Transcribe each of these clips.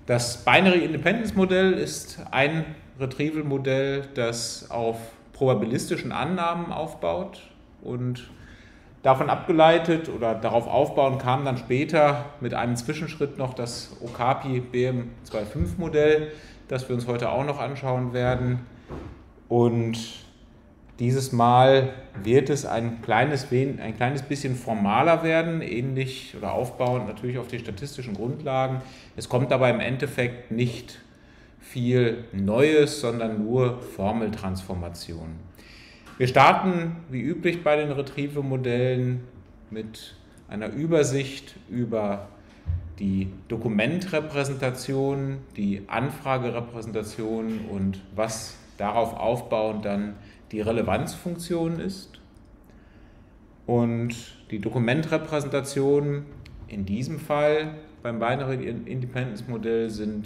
Das Binary Independence Modell ist ein Retrieval-Modell, das auf probabilistischen Annahmen aufbaut, und davon abgeleitet oder darauf aufbauen kam dann später mit einem Zwischenschritt noch das Okapi BM25-Modell, das wir uns heute auch noch anschauen werden. Und dieses Mal wird es ein kleines bisschen formaler werden, ähnlich oder aufbauend natürlich auf die statistischen Grundlagen. Es kommt aber im Endeffekt nicht viel Neues, sondern nur Formeltransformationen. Wir starten wie üblich bei den Retrieval-Modellen mit einer Übersicht über die Dokumentrepräsentation, die Anfragerepräsentation und was darauf aufbauend dann die Relevanzfunktion ist. Und die Dokumentrepräsentation in diesem Fall beim Binary Independence Modell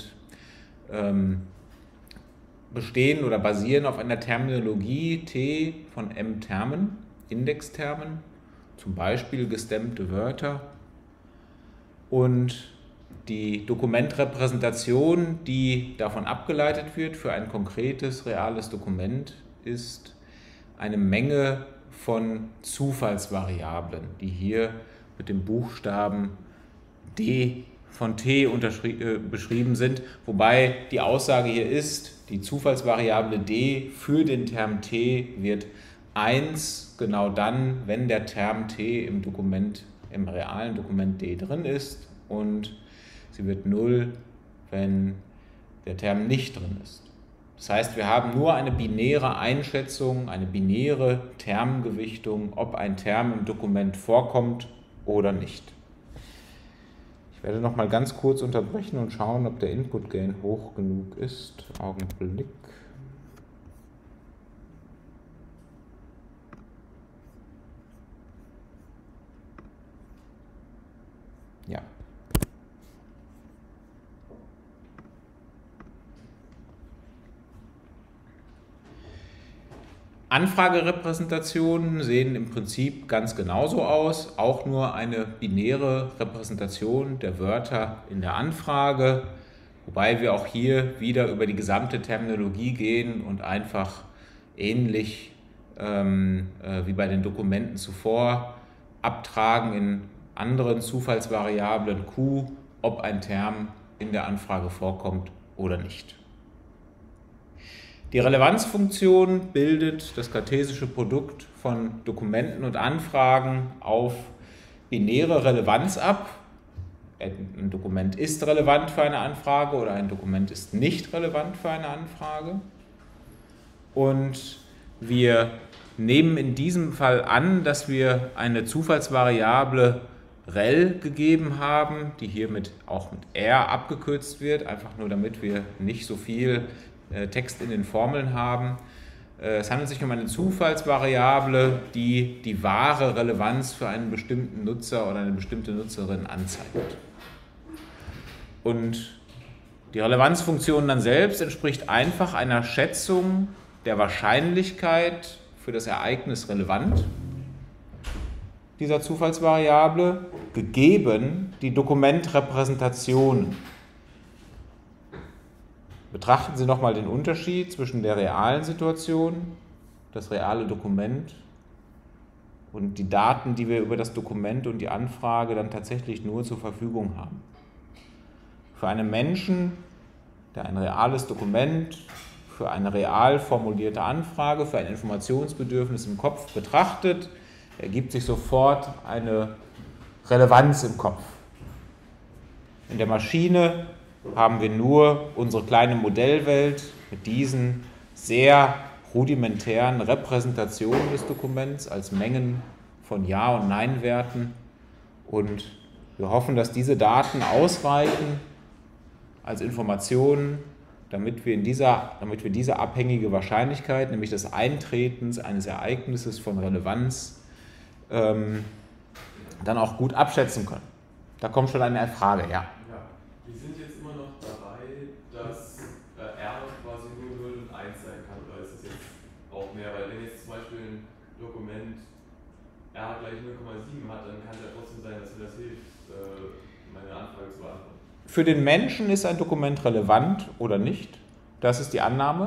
bestehen oder basieren auf einer Terminologie T von M Termen, Indextermen, zum Beispiel gestemmte Wörter. Und die Dokumentrepräsentation, die davon abgeleitet wird für ein konkretes, reales Dokument, ist eine Menge von Zufallsvariablen, die hier mit dem Buchstaben D von T beschrieben sind, wobei die Aussage hier ist, die Zufallsvariable D für den Term T wird 1 genau dann, wenn der Term T im realen Dokument D drin ist, und sie wird 0, wenn der Term nicht drin ist. Das heißt, wir haben nur eine binäre Einschätzung, eine binäre Termgewichtung, ob ein Term im Dokument vorkommt oder nicht. Ich werde noch mal ganz kurz unterbrechen und schauen, ob der Input Gain hoch genug ist. Augenblick. Ja. Anfragerepräsentationen sehen im Prinzip ganz genauso aus, auch nur eine binäre Repräsentation der Wörter in der Anfrage, wobei wir auch hier wieder über die gesamte Terminologie gehen und einfach ähnlich wie bei den Dokumenten zuvor abtragen in anderen Zufallsvariablen Q, ob ein Term in der Anfrage vorkommt oder nicht. Die Relevanzfunktion bildet das kartesische Produkt von Dokumenten und Anfragen auf binäre Relevanz ab. Ein Dokument ist relevant für eine Anfrage oder ein Dokument ist nicht relevant für eine Anfrage. Und wir nehmen in diesem Fall an, dass wir eine Zufallsvariable rel gegeben haben, die hiermit auch mit R abgekürzt wird, einfach nur damit wir nicht so viel Text in den Formeln haben. Es handelt sich um eine Zufallsvariable, die die wahre Relevanz für einen bestimmten Nutzer oder eine bestimmte Nutzerin anzeigt. Und die Relevanzfunktion dann selbst entspricht einfach einer Schätzung der Wahrscheinlichkeit für das Ereignis relevant dieser Zufallsvariable, gegeben die Dokumentrepräsentation. Betrachten Sie nochmal den Unterschied zwischen der realen Situation, das reale Dokument, und die Daten, die wir über das Dokument und die Anfrage dann tatsächlich nur zur Verfügung haben. Für einen Menschen, der ein reales Dokument für eine real formulierte Anfrage, für ein Informationsbedürfnis im Kopf betrachtet, ergibt sich sofort eine Relevanz im Kopf. In der Maschine haben wir nur unsere kleine Modellwelt mit diesen sehr rudimentären Repräsentationen des Dokuments als Mengen von Ja- und Nein-Werten, und wir hoffen, dass diese Daten ausreichen als Informationen, damit wir diese abhängige Wahrscheinlichkeit, nämlich des Eintretens eines Ereignisses von Relevanz, dann auch gut abschätzen können. Da kommt schon eine Frage, ja. Ja, wir sind jetzt immer noch dabei, dass R quasi nur 0 und 1 sein kann, oder ist es jetzt auch mehr? Weil wenn jetzt zum Beispiel ein Dokument R gleich 0,7 hat, dann kann es ja trotzdem sein, dass mir das hilft, meine Anfrage zu beantworten. Für den Menschen ist ein Dokument relevant oder nicht. Das ist die Annahme.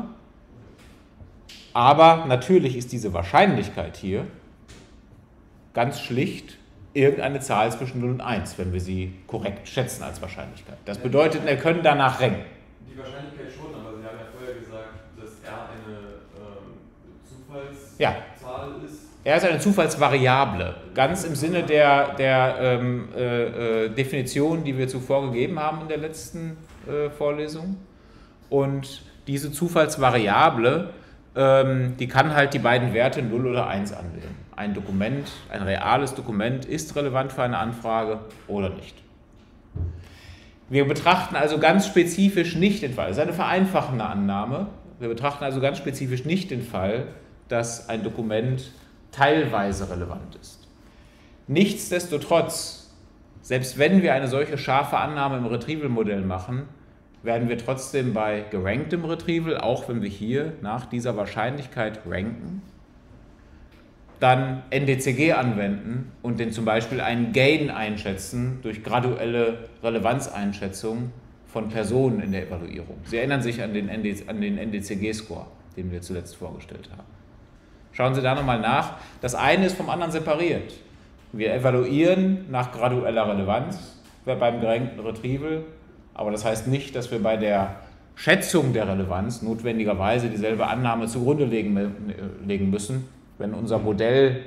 Aber natürlich ist diese Wahrscheinlichkeit hier ganz schlicht irgendeine Zahl zwischen 0 und 1, wenn wir sie korrekt schätzen als Wahrscheinlichkeit. Das bedeutet, wir können danach ranken. Die Wahrscheinlichkeit schon, aber Sie haben ja vorher gesagt, dass R eine Zufallszahl ist. R ist eine Zufallsvariable, ganz im Sinne der Definition, die wir zuvor gegeben haben in der letzten Vorlesung. Und diese Zufallsvariable, die kann halt die beiden Werte 0 oder 1 anwählen. Ein Dokument, ein reales Dokument ist relevant für eine Anfrage oder nicht. Wir betrachten also ganz spezifisch nicht den Fall, das ist eine vereinfachende Annahme, wir betrachten also ganz spezifisch nicht den Fall, dass ein Dokument teilweise relevant ist. Nichtsdestotrotz, selbst wenn wir eine solche scharfe Annahme im Retrieval-Modell machen, werden wir trotzdem bei geranktem Retrieval, auch wenn wir hier nach dieser Wahrscheinlichkeit ranken, dann NDCG anwenden und den zum Beispiel einen Gain einschätzen durch graduelle Relevanzeinschätzung von Personen in der Evaluierung. Sie erinnern sich an den NDCG-Score, den wir zuletzt vorgestellt haben. Schauen Sie da nochmal nach. Das eine ist vom anderen separiert. Wir evaluieren nach gradueller Relevanz beim gerankten Retrieval, aber das heißt nicht, dass wir bei der Schätzung der Relevanz notwendigerweise dieselbe Annahme zugrunde legen müssen, wenn unser Modell,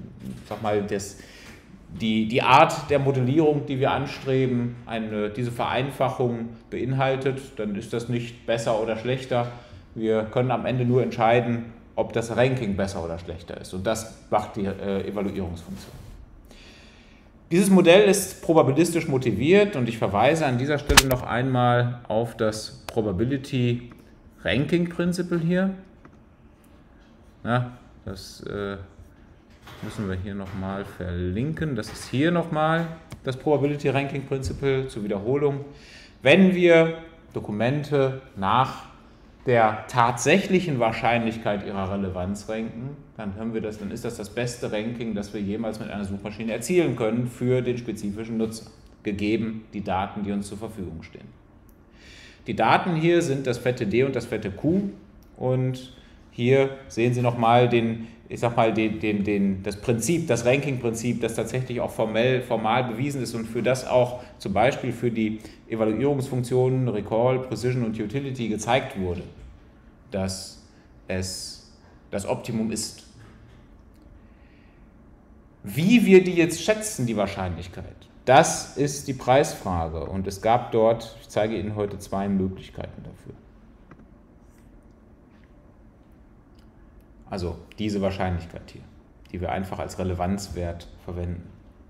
die Art der Modellierung, die wir anstreben, diese Vereinfachung beinhaltet, dann ist das nicht besser oder schlechter. Wir können am Ende nur entscheiden, ob das Ranking besser oder schlechter ist. Und das macht die Evaluierungsfunktion. Dieses Modell ist probabilistisch motiviert und ich verweise an dieser Stelle noch einmal auf das Probability Ranking Principle hier. Ja, das müssen wir hier nochmal verlinken. Das ist hier nochmal das Probability Ranking Principle zur Wiederholung. Wenn wir Dokumente nach der tatsächlichen Wahrscheinlichkeit ihrer Relevanz ranken, dann ist das beste Ranking, das wir jemals mit einer Suchmaschine erzielen können für den spezifischen Nutzer, gegeben die Daten, die uns zur Verfügung stehen. Die Daten hier sind das fette D und das fette Q und hier sehen Sie nochmal das Prinzip, das Ranking-Prinzip, das tatsächlich auch formal bewiesen ist und für das auch zum Beispiel für die Evaluierungsfunktionen Recall, Precision und Utility gezeigt wurde, dass es das Optimum ist. Wie wir die jetzt schätzen, die Wahrscheinlichkeit, das ist die Preisfrage und es gab dort, ich zeige Ihnen heute 2 Möglichkeiten dafür. Also diese Wahrscheinlichkeit hier, die wir einfach als Relevanzwert verwenden.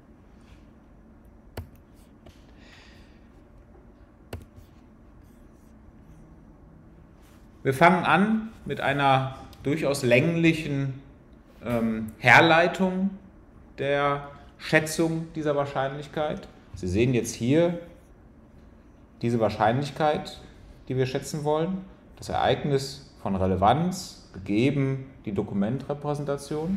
Wir fangen an mit einer durchaus länglichen Herleitung der Schätzung dieser Wahrscheinlichkeit. Sie sehen jetzt hier diese Wahrscheinlichkeit, die wir schätzen wollen, das Ereignis von Relevanz, gegeben die Dokumentrepräsentation.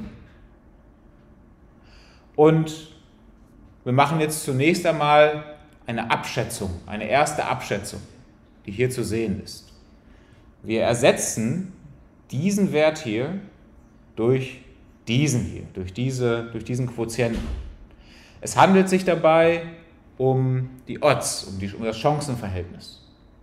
Und wir machen jetzt zunächst einmal eine Abschätzung, eine erste Abschätzung, die hier zu sehen ist. Wir ersetzen diesen Wert hier durch diesen hier, durch diesen Quotienten. Es handelt sich dabei um die Odds, um das Chancenverhältnis.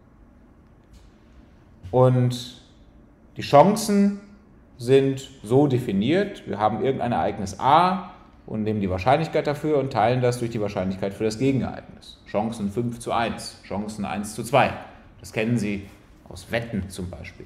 Und die Chancen sind so definiert, wir haben irgendein Ereignis A und nehmen die Wahrscheinlichkeit dafür und teilen das durch die Wahrscheinlichkeit für das Gegenereignis. Chancen 5:1, Chancen 1:2. Das kennen Sie aus Wetten zum Beispiel.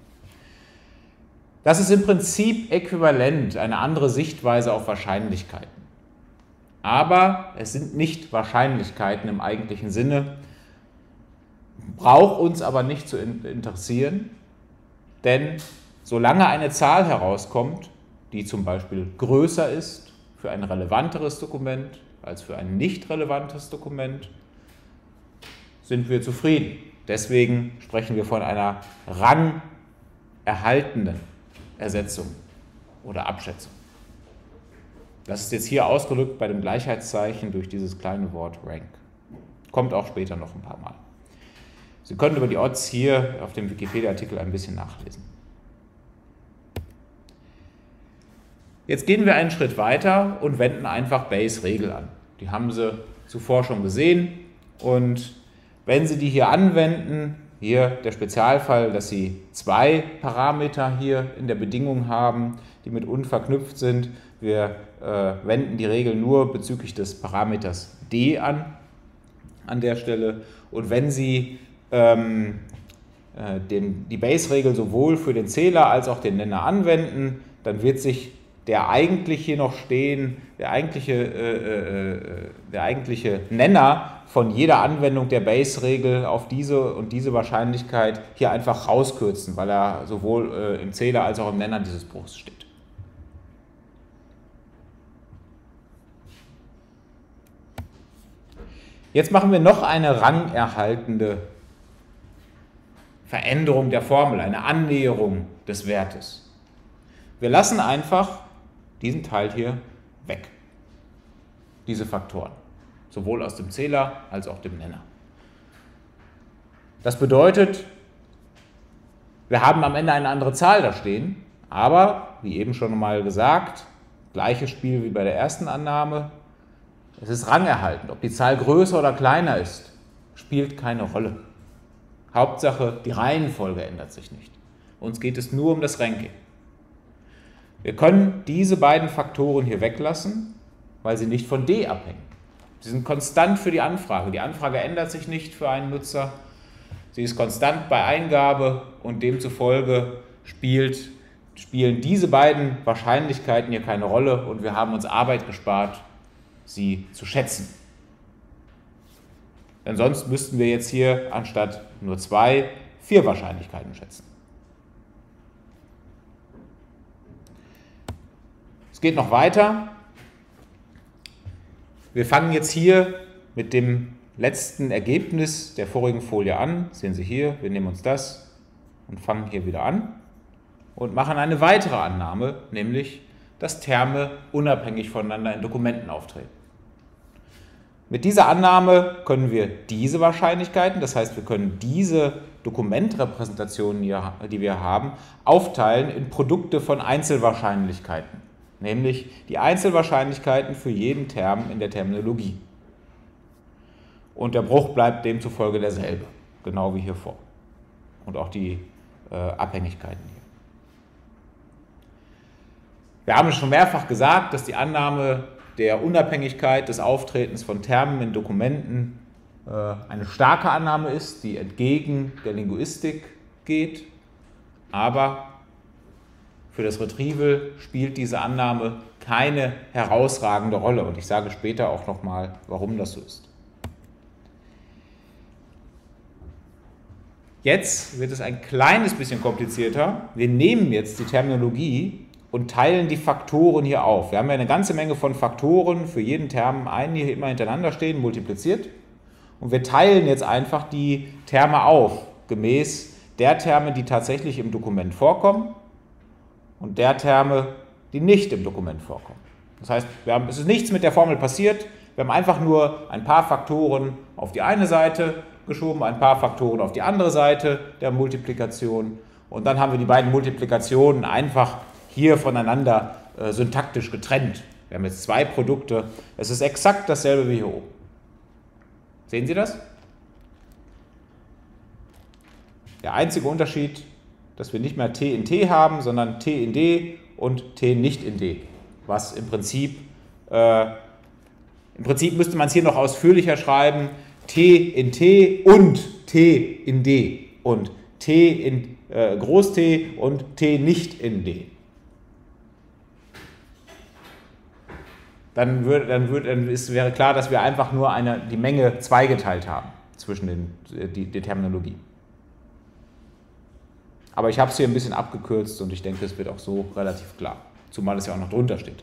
Das ist im Prinzip äquivalent, eine andere Sichtweise auf Wahrscheinlichkeiten. Aber es sind nicht Wahrscheinlichkeiten im eigentlichen Sinne, braucht uns aber nicht zu interessieren, denn solange eine Zahl herauskommt, die zum Beispiel größer ist für ein relevanteres Dokument als für ein nicht relevantes Dokument, sind wir zufrieden. Deswegen sprechen wir von einer rangerhaltenen Ersetzung oder Abschätzung. Das ist jetzt hier ausgedrückt bei dem Gleichheitszeichen durch dieses kleine Wort rank. Kommt auch später noch ein paar Mal. Sie können über die Odds hier auf dem Wikipedia-Artikel ein bisschen nachlesen. Jetzt gehen wir einen Schritt weiter und wenden einfach Bayes-Regel an. Die haben Sie zuvor schon gesehen und wenn Sie die hier anwenden, hier der Spezialfall, dass Sie 2 Parameter hier in der Bedingung haben, die mit und verknüpft sind. Wir wenden die Regel nur bezüglich des Parameters d an der Stelle. Und wenn Sie die Bayes-Regel sowohl für den Zähler als auch den Nenner anwenden, dann wird sich der eigentlich hier noch stehen, der eigentliche Nenner von jeder Anwendung der Bayes-Regel auf diese und diese Wahrscheinlichkeit hier einfach rauskürzen, weil er sowohl im Zähler als auch im Nenner dieses Bruchs steht. Jetzt machen wir noch eine rangerhaltende Veränderung der Formel, eine Annäherung des Wertes. Wir lassen einfach diesen Teil hier weg, diese Faktoren, sowohl aus dem Zähler als auch dem Nenner. Das bedeutet, wir haben am Ende eine andere Zahl da stehen, aber, wie eben schon mal gesagt, gleiches Spiel wie bei der ersten Annahme, es ist rangerhalten. Ob die Zahl größer oder kleiner ist, spielt keine Rolle. Hauptsache, die Reihenfolge ändert sich nicht. Uns geht es nur um das Ranking. Wir können diese beiden Faktoren hier weglassen, weil sie nicht von d abhängen. Sie sind konstant für die Anfrage. Die Anfrage ändert sich nicht für einen Nutzer. Sie ist konstant bei Eingabe und demzufolge spielen diese beiden Wahrscheinlichkeiten hier keine Rolle und wir haben uns Arbeit gespart, sie zu schätzen. Denn sonst müssten wir jetzt hier anstatt nur 2, 4 Wahrscheinlichkeiten schätzen. Es geht noch weiter. Wir fangen jetzt hier mit dem letzten Ergebnis der vorigen Folie an. Sehen Sie hier, wir nehmen uns das und fangen hier wieder an und machen eine weitere Annahme, nämlich, dass Terme unabhängig voneinander in Dokumenten auftreten. Mit dieser Annahme können wir diese Wahrscheinlichkeiten, das heißt, wir können diese Dokumentrepräsentationen, die wir haben, aufteilen in Produkte von Einzelwahrscheinlichkeiten, nämlich die Einzelwahrscheinlichkeiten für jeden Term in der Terminologie. Und der Bruch bleibt demzufolge derselbe, genau wie hier vor. Und auch die Abhängigkeiten hier. Wir haben schon mehrfach gesagt, dass die Annahme der Unabhängigkeit des Auftretens von Termen in Dokumenten eine starke Annahme ist, die entgegen der Linguistik geht, aber für das Retrieval spielt diese Annahme keine herausragende Rolle und ich sage später auch nochmal, warum das so ist. Jetzt wird es ein kleines bisschen komplizierter. Wir nehmen jetzt die Terminologie und teilen die Faktoren hier auf. Wir haben ja eine ganze Menge von Faktoren für jeden Term, einen hier immer hintereinander stehen, multipliziert. Und wir teilen jetzt einfach die Terme auf, gemäß der Terme, die tatsächlich im Dokument vorkommen und der Terme, die nicht im Dokument vorkommen. Das heißt, es ist nichts mit der Formel passiert, wir haben einfach nur ein paar Faktoren auf die eine Seite geschoben, ein paar Faktoren auf die andere Seite der Multiplikation und dann haben wir die beiden Multiplikationen einfach hier voneinander syntaktisch getrennt. Wir haben jetzt 2 Produkte. Es ist exakt dasselbe wie hier oben. Sehen Sie das? Der einzige Unterschied, dass wir nicht mehr T in T haben, sondern T in D und T nicht in D. Was im Prinzip müsste man es hier noch ausführlicher schreiben. T in T und T in D und T in Groß T und T nicht in D. Dann wäre klar, dass wir einfach nur die Menge zweigeteilt haben zwischen die Terminologie. Aber ich habe es hier ein bisschen abgekürzt und ich denke, es wird auch so relativ klar, zumal es ja auch noch drunter steht.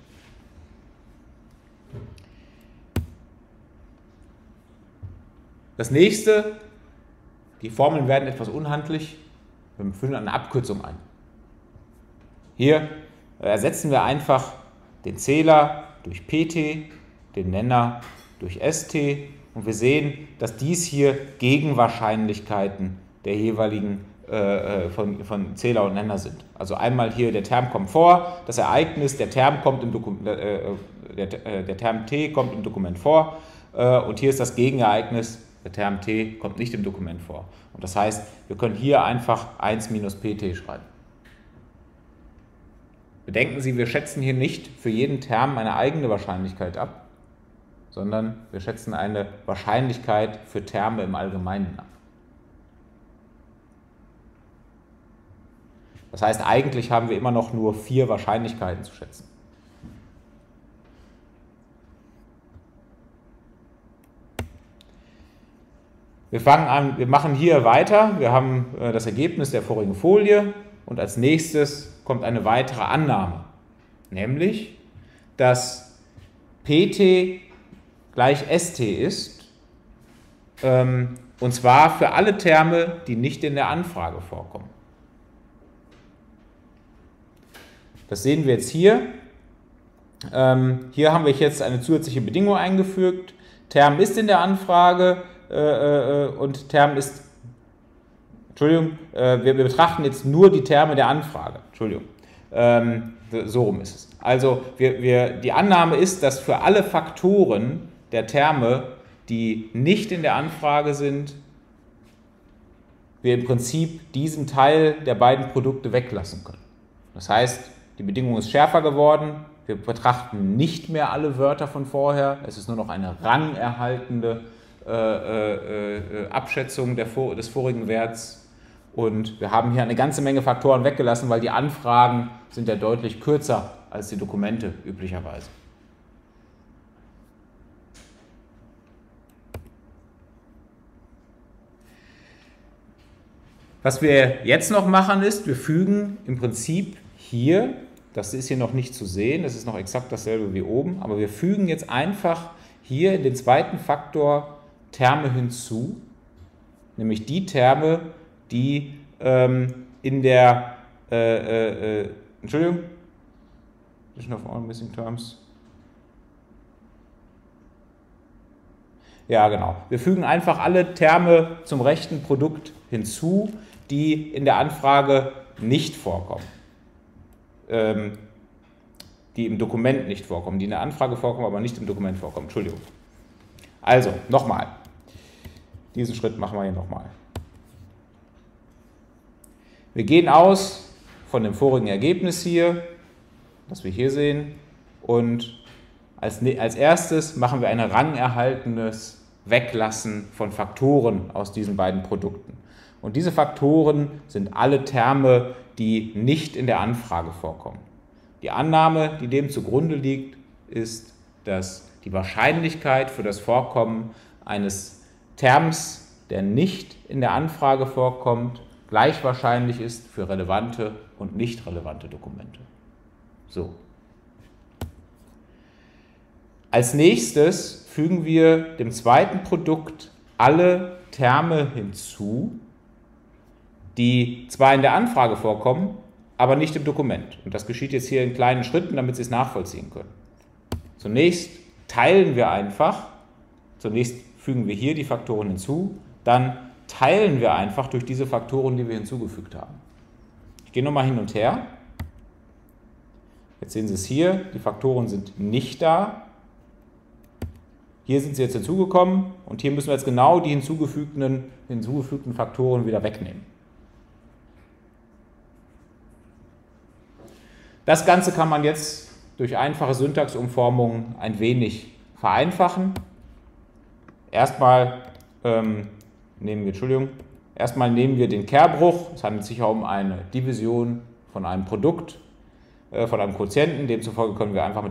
Das nächste, die Formeln werden etwas unhandlich, wir führen eine Abkürzung ein. Hier ersetzen wir einfach den Zähler durch PT, den Nenner durch ST Und wir sehen, dass dies hier Gegenwahrscheinlichkeiten der jeweiligen von Zähler und Nenner sind. Also einmal hier der Term kommt vor, das Ereignis, der Term kommt im der Term t kommt im Dokument vor und hier ist das Gegenereignis, der Term t kommt nicht im Dokument vor. Und das heißt, wir können hier einfach 1 minus pt schreiben. Bedenken Sie, wir schätzen hier nicht für jeden Term eine eigene Wahrscheinlichkeit ab, sondern wir schätzen eine Wahrscheinlichkeit für Terme im Allgemeinen ab. Das heißt, eigentlich haben wir immer noch nur 4 Wahrscheinlichkeiten zu schätzen. Wir fangen an, wir machen hier weiter. Wir haben das Ergebnis der vorigen Folie und als nächstes kommt eine weitere Annahme, nämlich, dass Pt gleich St ist, und zwar für alle Terme, die nicht in der Anfrage vorkommen. Das sehen wir jetzt hier. Hier haben wir jetzt eine zusätzliche Bedingung eingefügt. Term ist in der Anfrage und Term ist, Entschuldigung, wir betrachten jetzt nur die Terme der Anfrage. Entschuldigung, so rum ist es. Also die Annahme ist, dass für alle Faktoren der Terme, die nicht in der Anfrage sind, wir im Prinzip diesen Teil der beiden Produkte weglassen können. Das heißt, die Bedingung ist schärfer geworden, wir betrachten nicht mehr alle Wörter von vorher, es ist nur noch eine rangerhaltende Abschätzung des vorigen Werts und wir haben hier eine ganze Menge Faktoren weggelassen, weil die Anfragen sind ja deutlich kürzer als die Dokumente üblicherweise. Was wir jetzt noch machen ist, wir fügen im Prinzip hier, das ist hier noch nicht zu sehen, das ist noch exakt dasselbe wie oben, aber wir fügen jetzt einfach hier in den zweiten Faktor Terme hinzu, nämlich die Terme, die in der, Entschuldigung, of all missing terms. Ja, genau. Wir fügen einfach alle Terme zum rechten Produkt hinzu, die in der Anfrage nicht vorkommen. Die im Dokument nicht vorkommen, die in der Anfrage vorkommen, aber nicht im Dokument vorkommen. Entschuldigung. Also, nochmal. Diesen Schritt machen wir hier nochmal. Wir gehen aus von dem vorigen Ergebnis hier, das wir hier sehen, und als erstes machen wir ein rangerhaltenes Weglassen von Faktoren aus diesen beiden Produkten. Und diese Faktoren sind alle Terme, die nicht in der Anfrage vorkommen. Die Annahme, die dem zugrunde liegt, ist, dass die Wahrscheinlichkeit für das Vorkommen eines Terms, der nicht in der Anfrage vorkommt, gleich wahrscheinlich ist für relevante und nicht relevante Dokumente. So. Als nächstes fügen wir dem zweiten Produkt alle Terme hinzu, die zwar in der Anfrage vorkommen, aber nicht im Dokument. Und das geschieht jetzt hier in kleinen Schritten, damit Sie es nachvollziehen können. Zunächst teilen wir einfach, zunächst fügen wir hier die Faktoren hinzu, dann teilen wir einfach durch diese Faktoren, die wir hinzugefügt haben. Ich gehe nochmal hin und her. Jetzt sehen Sie es hier, die Faktoren sind nicht da. Hier sind sie jetzt hinzugekommen und hier müssen wir jetzt genau die hinzugefügten Faktoren wieder wegnehmen. Das Ganze kann man jetzt durch einfache Syntaxumformungen ein wenig vereinfachen. Erstmal nehmen wir den Kehrbruch. Es handelt sich ja um eine Division von einem Produkt, von einem Quotienten. Demzufolge können wir einfach mit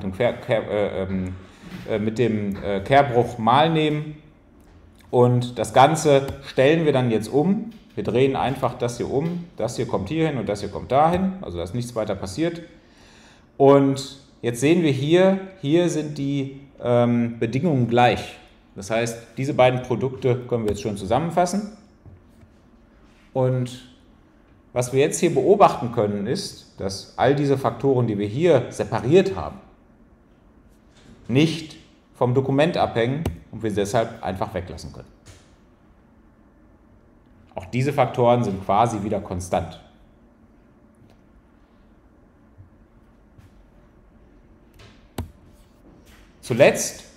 dem Kehrbruch mal nehmen. Und das Ganze stellen wir dann jetzt um. Wir drehen einfach das hier um. Das hier kommt hierhin und das hier kommt dahin. Also da ist nichts weiter passiert. Und jetzt sehen wir hier sind die Bedingungen gleich. Das heißt, diese beiden Produkte können wir jetzt schon zusammenfassen. Und was wir jetzt hier beobachten können, ist, dass all diese Faktoren, die wir hier separiert haben, nicht vom Dokument abhängen und wir deshalb einfach weglassen können. Auch diese Faktoren sind quasi wieder konstant. Zuletzt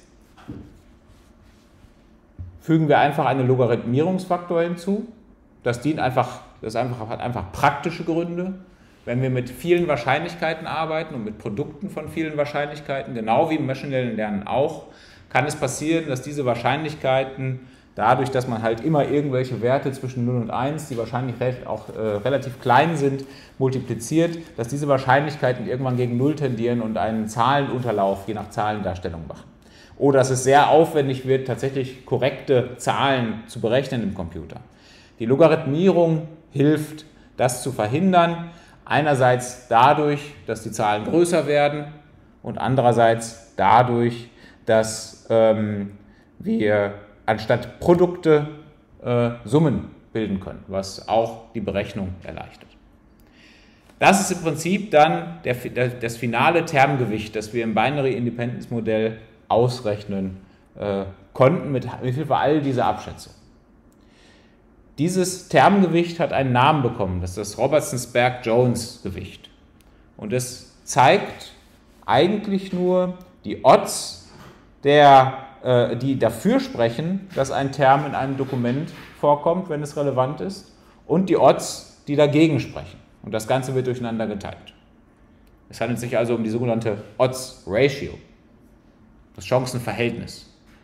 fügen wir einfach einen Logarithmierungsfaktor hinzu. Das hat einfach praktische Gründe. Wenn wir mit vielen Wahrscheinlichkeiten arbeiten und mit Produkten von vielen Wahrscheinlichkeiten, genau wie im maschinellen Lernen auch, kann es passieren, dass diese Wahrscheinlichkeiten, dadurch, dass man halt immer irgendwelche Werte zwischen 0 und 1, die wahrscheinlich auch relativ klein sind, multipliziert, dass diese Wahrscheinlichkeiten irgendwann gegen 0 tendieren und einen Zahlenunterlauf je nach Zahlendarstellung machen. Oder dass es sehr aufwendig wird, tatsächlich korrekte Zahlen zu berechnen im Computer. Die Logarithmierung hilft, das zu verhindern. Einerseits dadurch, dass die Zahlen größer werden und andererseits dadurch, dass wir anstatt Produkte Summen bilden können, was auch die Berechnung erleichtert. Das ist im Prinzip dann das finale Termgewicht, das wir im Binary Independence Modell ausrechnen konnten mit Hilfe all dieser Abschätzung. Dieses Termgewicht hat einen Namen bekommen, das ist das Robertson-Sperk-Jones-Gewicht. Und es zeigt eigentlich nur die Odds, die dafür sprechen, dass ein Term in einem Dokument vorkommt, wenn es relevant ist, und die Odds, die dagegen sprechen. Und das Ganze wird durcheinander geteilt. Es handelt sich also um die sogenannte Odds Ratio, das Chancenverhältnis.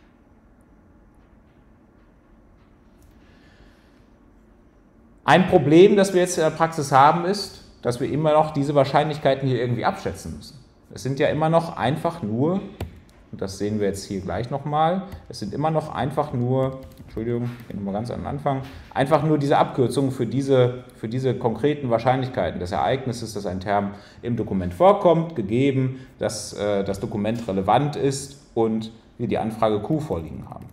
Ein Problem, das wir jetzt in der Praxis haben, ist, dass wir immer noch diese Wahrscheinlichkeiten hier irgendwie abschätzen müssen. Es sind ja immer noch einfach nur, und das sehen wir jetzt hier gleich nochmal, es sind immer noch einfach nur, Entschuldigung, gehen wir mal ganz am Anfang, einfach nur diese Abkürzungen für diese konkreten Wahrscheinlichkeiten des Ereignisses, dass ein Term im Dokument vorkommt, gegeben, dass das Dokument relevant ist und wir die Anfrage Q vorliegen haben.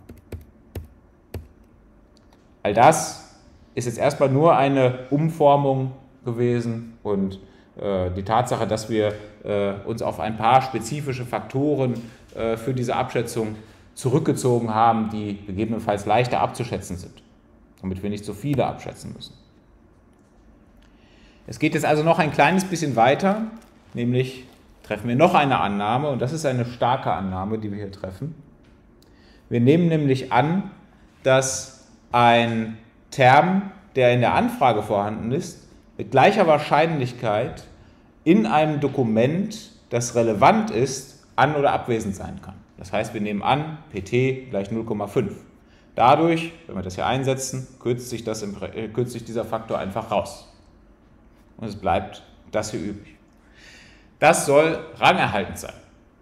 All das ist jetzt erstmal nur eine Umformung gewesen und die Tatsache, dass wir uns auf ein paar spezifische Faktoren für diese Abschätzung zurückgezogen haben, die gegebenenfalls leichter abzuschätzen sind, damit wir nicht so viele abschätzen müssen. Es geht jetzt also noch ein kleines bisschen weiter, nämlich treffen wir noch eine Annahme, und das ist eine starke Annahme, die wir hier treffen. Wir nehmen nämlich an, dass ein Term, der in der Anfrage vorhanden ist, mit gleicher Wahrscheinlichkeit in einem Dokument, das relevant ist, an- oder abwesend sein kann. Das heißt, wir nehmen an, pt gleich 0,5. Dadurch, wenn wir das hier einsetzen, kürzt sich dieser Faktor einfach raus. Und es bleibt das hier übrig. Das soll rangerhaltend sein.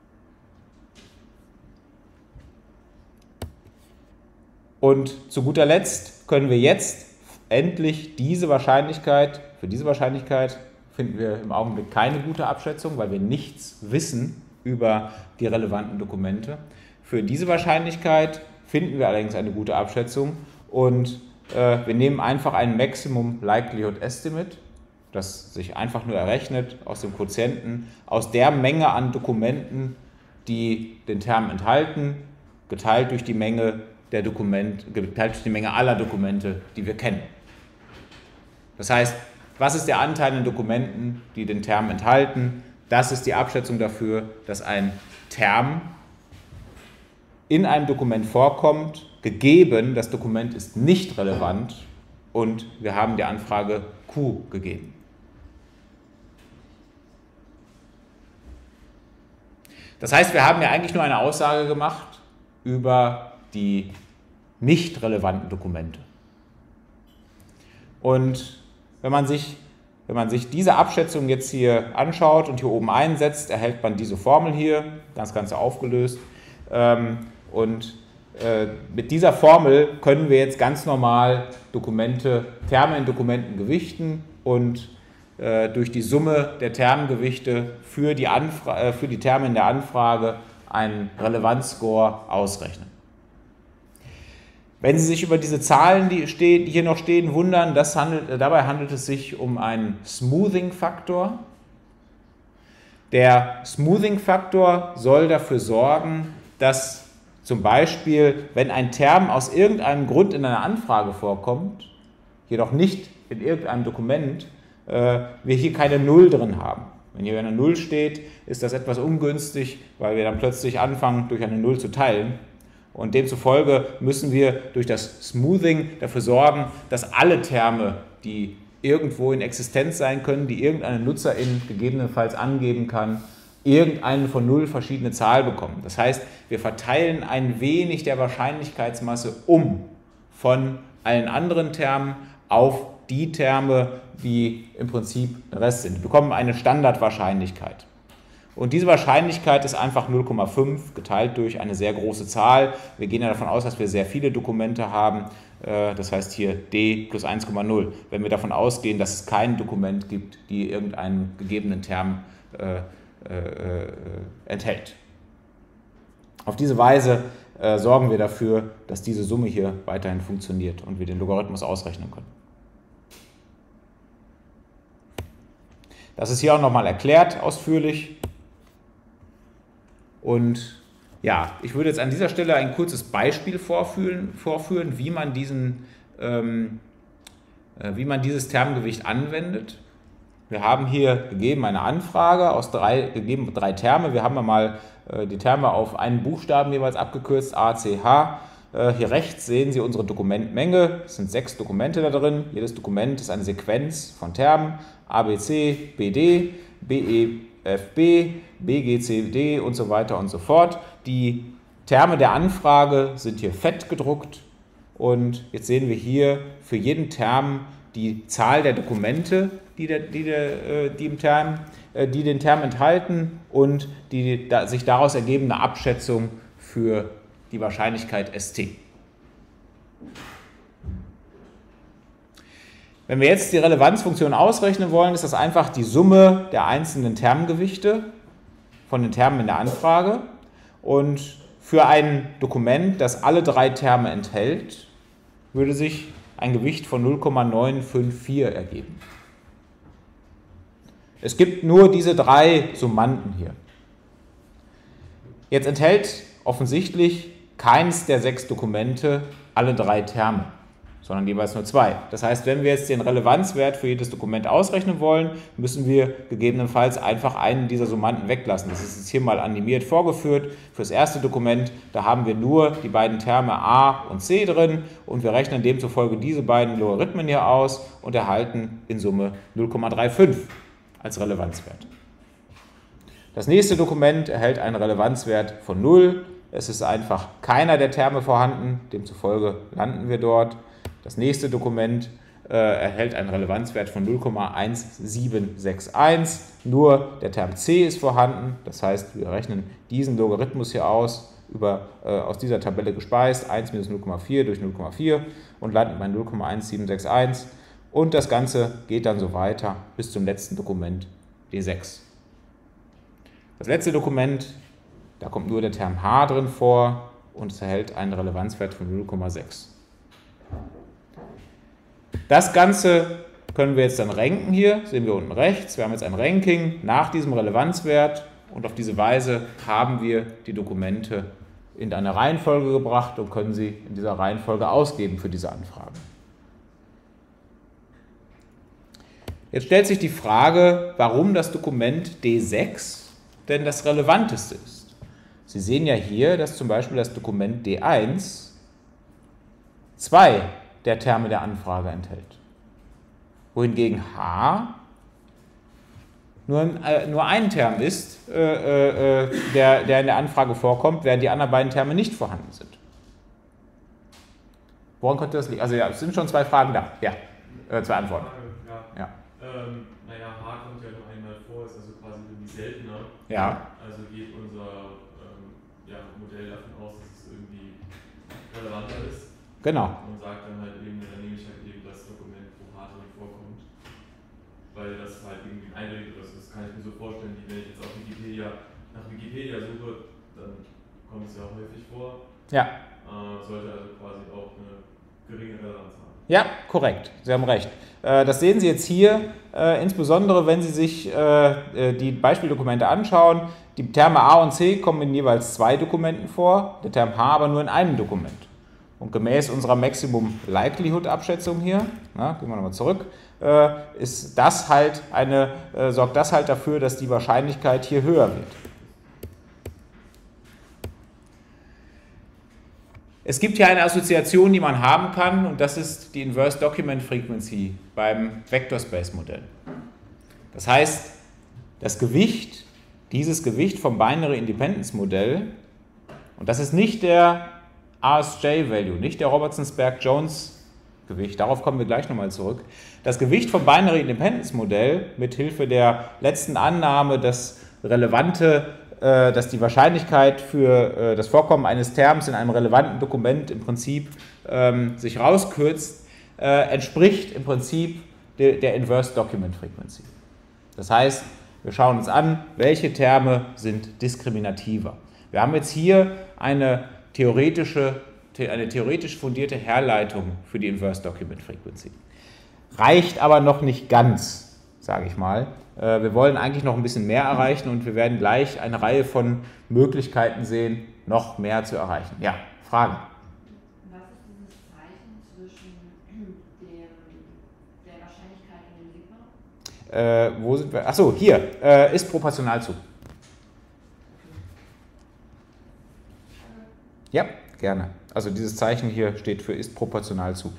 Und zu guter Letzt können wir jetzt endlich für diese Wahrscheinlichkeit finden wir im Augenblick keine gute Abschätzung, weil wir nichts wissen über die relevanten Dokumente. Für diese Wahrscheinlichkeit finden wir allerdings eine gute Abschätzung und wir nehmen einfach ein Maximum Likelihood Estimate, das sich einfach nur errechnet aus dem Quotienten, aus der Menge an Dokumenten, die den Term enthalten, geteilt durch die Menge aller Dokumente, die wir kennen. Das heißt, was ist der Anteil an Dokumenten, die den Term enthalten? Das ist die Abschätzung dafür, dass ein Term in einem Dokument vorkommt, gegeben, das Dokument ist nicht relevant und wir haben die Anfrage Q gegeben. Das heißt, wir haben ja eigentlich nur eine Aussage gemacht über die nicht relevanten Dokumente. Und wenn man sich diese Abschätzung jetzt hier anschaut und hier oben einsetzt, erhält man diese Formel hier, das Ganze aufgelöst. Und mit dieser Formel können wir jetzt ganz normal Terme in Dokumenten gewichten und durch die Summe der Termgewichte für die Terme in der Anfrage einen Relevanzscore ausrechnen. Wenn Sie sich über diese Zahlen, die hier noch stehen, wundern, dabei handelt es sich um einen Smoothing-Faktor. Der Smoothing-Faktor soll dafür sorgen, dass zum Beispiel, wenn ein Term aus irgendeinem Grund in einer Anfrage vorkommt, jedoch nicht in irgendeinem Dokument, wir hier keine Null drin haben. Wenn hier eine Null steht, ist das etwas ungünstig, weil wir dann plötzlich anfangen, durch eine Null zu teilen. Und demzufolge müssen wir durch das Smoothing dafür sorgen, dass alle Terme, die irgendwo in Existenz sein können, die irgendeine Nutzerin gegebenenfalls angeben kann, irgendeine von Null verschiedene Zahl bekommen. Das heißt, wir verteilen ein wenig der Wahrscheinlichkeitsmasse um von allen anderen Termen auf die Terme, die im Prinzip Rest sind. Wir bekommen eine Standardwahrscheinlichkeit. Und diese Wahrscheinlichkeit ist einfach 0,5 geteilt durch eine sehr große Zahl. Wir gehen ja davon aus, dass wir sehr viele Dokumente haben. Das heißt hier d plus 1,0. Wenn wir davon ausgehen, dass es kein Dokument gibt, die irgendeinen gegebenen Term enthält. Auf diese Weise sorgen wir dafür, dass diese Summe hier weiterhin funktioniert und wir den Logarithmus ausrechnen können. Das ist hier auch nochmal erklärt, ausführlich. Und ja, ich würde jetzt an dieser Stelle ein kurzes Beispiel vorführen, wie man dieses Termgewicht anwendet. Wir haben hier gegeben eine Anfrage aus drei Terme. Wir haben mal die Terme auf einen Buchstaben jeweils abgekürzt, A, C, H. Hier rechts sehen Sie unsere Dokumentmenge. Es sind 6 Dokumente da drin. Jedes Dokument ist eine Sequenz von Termen A, B, C, B, D, B, E, F, B, B, G, C, D und so weiter und so fort. Die Terme der Anfrage sind hier fett gedruckt. Und jetzt sehen wir hier für jeden Term die Zahl der Dokumente, die den Term enthalten und die sich daraus ergebende Abschätzung für die Wahrscheinlichkeit St. Wenn wir jetzt die Relevanzfunktion ausrechnen wollen, ist das einfach die Summe der einzelnen Termgewichte von den Termen in der Anfrage. Und für ein Dokument, das alle 3 Terme enthält, würde sich ein Gewicht von 0,954 ergeben. Es gibt nur diese 3 Summanden hier. Jetzt enthält offensichtlich keins der 6 Dokumente alle 3 Terme, sondern jeweils nur 2. Das heißt, wenn wir jetzt den Relevanzwert für jedes Dokument ausrechnen wollen, müssen wir gegebenenfalls einfach einen dieser Summanden weglassen. Das ist jetzt hier mal animiert vorgeführt. Für das erste Dokument, da haben wir nur die beiden Terme A und C drin und wir rechnen demzufolge diese beiden Logarithmen hier aus und erhalten in Summe 0,35 als Relevanzwert. Das nächste Dokument erhält einen Relevanzwert von 0. Es ist einfach keiner der Terme vorhanden, demzufolge landen wir dort. Das nächste Dokument erhält einen Relevanzwert von 0,1761. Nur der Term C ist vorhanden. Das heißt, wir rechnen diesen Logarithmus hier aus dieser Tabelle gespeist, 1 minus 0,4 durch 0,4 und landen bei 0,1761. Und das Ganze geht dann so weiter bis zum letzten Dokument, D6. Das letzte Dokument, da kommt nur der Term H drin vor und es erhält einen Relevanzwert von 0,6. Das Ganze können wir jetzt dann ranken hier, sehen wir unten rechts. Wir haben jetzt ein Ranking nach diesem Relevanzwert und auf diese Weise haben wir die Dokumente in eine Reihenfolge gebracht und können sie in dieser Reihenfolge ausgeben für diese Anfragen. Jetzt stellt sich die Frage, warum das Dokument D6 denn das relevanteste ist. Sie sehen ja hier, dass zum Beispiel das Dokument D1 2 der Terme der Anfrage enthält. Wohingegen H nur ein Term ist, der in der Anfrage vorkommt, während die anderen beiden Terme nicht vorhanden sind. Woran könnte das liegen? Also ja, es sind schon 2 Fragen da. Ja, 2 Antworten. Ja. Naja, H kommt ja nur einmal vor, ist also quasi irgendwie seltener. Ja. Also geht unser Modell davon aus, dass es irgendwie relevanter ist. Genau. Und sagt dann halt eben, dann nehme ich halt eben das Dokument, wo H drin vorkommt. Weil das halt irgendwie eindeutig ist. Das kann ich mir so vorstellen, wie wenn ich jetzt auf nach Wikipedia suche, dann kommt es ja häufig vor. Ja. Sollte also quasi auch eine geringe Relevanz haben. Ja, korrekt. Sie haben recht. Das sehen Sie jetzt hier, insbesondere wenn Sie sich die Beispieldokumente anschauen. Die Terme A und C kommen in jeweils 2 Dokumenten vor, der Term H aber nur in einem Dokument. Und gemäß unserer Maximum Likelihood Abschätzung hier, gehen wir nochmal zurück, sorgt das halt dafür, dass die Wahrscheinlichkeit hier höher wird. Es gibt hier eine Assoziation, die man haben kann, und das ist die Inverse Document Frequency beim Vector Space Modell. Das heißt, dieses Gewicht vom Binary Independence Modell, und das ist nicht der RSJ-Value, nicht der Robertson-Sperk-Jones-Gewicht, darauf kommen wir gleich nochmal zurück. Das Gewicht vom Binary Independence Modell mit Hilfe der letzten Annahme, dass die Wahrscheinlichkeit für das Vorkommen eines Terms in einem relevanten Dokument im Prinzip sich rauskürzt, entspricht im Prinzip der Inverse Document Frequency. Das heißt, wir schauen uns an, welche Terme sind diskriminativer. Wir haben jetzt hier eine theoretisch fundierte Herleitung für die Inverse Document Frequency. Reicht aber noch nicht ganz, sage ich mal. Wir wollen eigentlich noch ein bisschen mehr erreichen und wir werden gleich eine Reihe von Möglichkeiten sehen, noch mehr zu erreichen. Ja, Fragen? Was ist dieses Zeichen zwischen der Wahrscheinlichkeit und dem Sigma? Wo sind wir? Achso, hier, ist proportional zu. Ja, gerne. Also dieses Zeichen hier steht für ist proportional zu.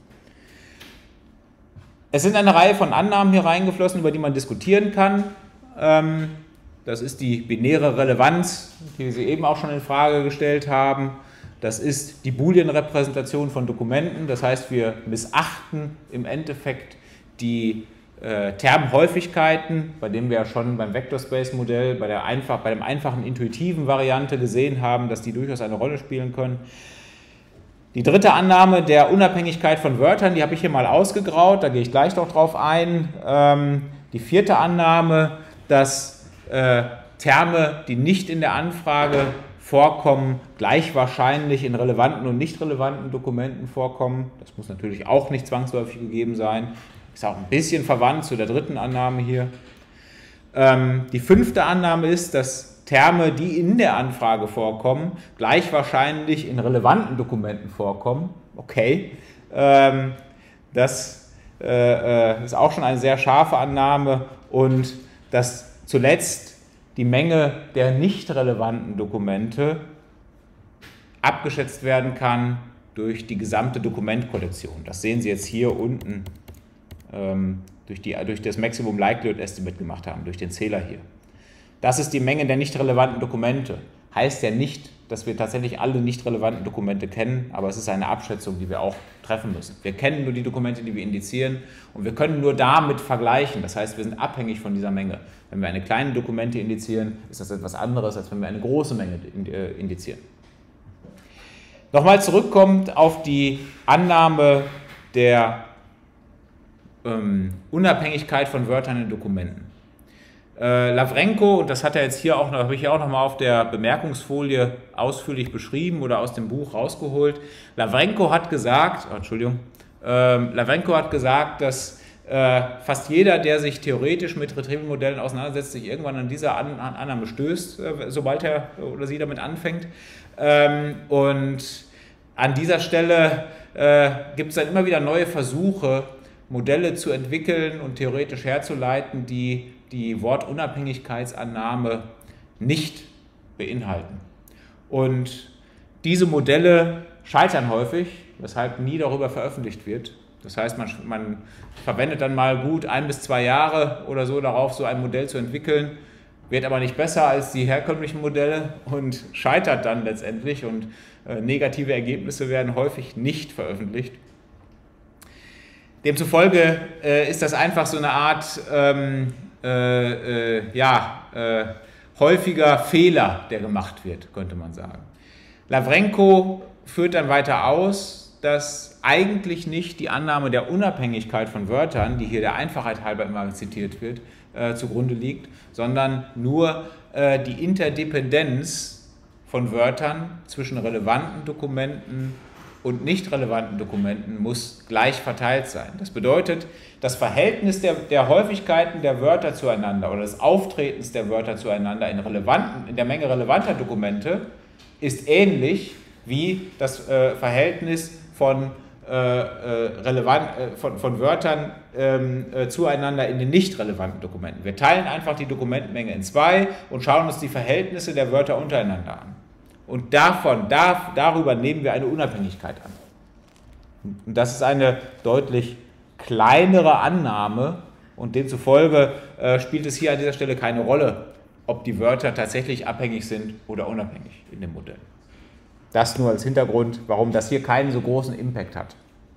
Es sind eine Reihe von Annahmen hier reingeflossen, über die man diskutieren kann. Das ist die binäre Relevanz, die Sie eben auch schon in Frage gestellt haben. Das ist die Boolean-Repräsentation von Dokumenten. Das heißt, wir missachten im Endeffekt die Termhäufigkeiten, bei denen wir ja schon beim Vector-Space-Modell, bei dem einfachen intuitiven Variante gesehen haben, dass die durchaus eine Rolle spielen können. Die dritte Annahme der Unabhängigkeit von Wörtern, die habe ich hier mal ausgegraut, da gehe ich gleich noch drauf ein. Die vierte Annahme, dass Terme, die nicht in der Anfrage vorkommen, gleich wahrscheinlich in relevanten und nicht relevanten Dokumenten vorkommen. Das muss natürlich auch nicht zwangsläufig gegeben sein. Ist auch ein bisschen verwandt zu der dritten Annahme hier. Die fünfte Annahme ist, dass Terme, die in der Anfrage vorkommen, gleich wahrscheinlich in relevanten Dokumenten vorkommen. Okay, das ist auch schon eine sehr scharfe Annahme und dass zuletzt die Menge der nicht relevanten Dokumente abgeschätzt werden kann durch die gesamte Dokumentkollektion. Das sehen Sie jetzt hier unten durch das Maximum Likelihood Estimate gemacht haben, durch den Zähler hier. Das ist die Menge der nicht relevanten Dokumente. Heißt ja nicht, dass wir tatsächlich alle nicht relevanten Dokumente kennen, aber es ist eine Abschätzung, die wir auch treffen müssen. Wir kennen nur die Dokumente, die wir indizieren und wir können nur damit vergleichen. Das heißt, wir sind abhängig von dieser Menge. Wenn wir eine kleine Dokumente indizieren, ist das etwas anderes, als wenn wir eine große Menge indizieren. Nochmal zurückkommt auf die Annahme der Unabhängigkeit von Wörtern in Dokumenten. Lawrenko, und das hat er jetzt hier auch noch, habe ich hier auch noch mal auf der Bemerkungsfolie ausführlich beschrieben oder aus dem Buch rausgeholt. Lawrenko hat gesagt, dass fast jeder, der sich theoretisch mit Retrieval-Modellen auseinandersetzt, sich irgendwann an dieser Annahme stößt, sobald er oder sie damit anfängt. Und an dieser Stelle gibt es dann immer wieder neue Versuche, Modelle zu entwickeln und theoretisch herzuleiten, die die Wortunabhängigkeitsannahme nicht beinhalten. Und diese Modelle scheitern häufig, weshalb nie darüber veröffentlicht wird. Das heißt, man verwendet dann mal gut 1 bis 2 Jahre oder so darauf, so ein Modell zu entwickeln, wird aber nicht besser als die herkömmlichen Modelle und scheitert dann letztendlich und negative Ergebnisse werden häufig nicht veröffentlicht. Demzufolge ist das einfach so eine Art häufiger Fehler, der gemacht wird, könnte man sagen. Lawrenko führt dann weiter aus, dass eigentlich nicht die Annahme der Unabhängigkeit von Wörtern, die hier der Einfachheit halber immer zitiert wird, zugrunde liegt, sondern nur die Interdependenz von Wörtern zwischen relevanten Dokumenten und nicht relevanten Dokumenten muss gleich verteilt sein. Das bedeutet, das Verhältnis der Häufigkeiten der Wörter zueinander oder des Auftretens der Wörter zueinander in der Menge relevanter Dokumente ist ähnlich wie das Verhältnis von Wörtern zueinander in den nicht relevanten Dokumenten. Wir teilen einfach die Dokumentenmenge in zwei und schauen uns die Verhältnisse der Wörter untereinander an. Und darüber nehmen wir eine Unabhängigkeit an. Und das ist eine deutlich kleinere Annahme und demzufolge spielt es hier an dieser Stelle keine Rolle, ob die Wörter tatsächlich abhängig sind oder unabhängig in dem Modell. Das nur als Hintergrund, warum das hier keinen so großen Impact hat.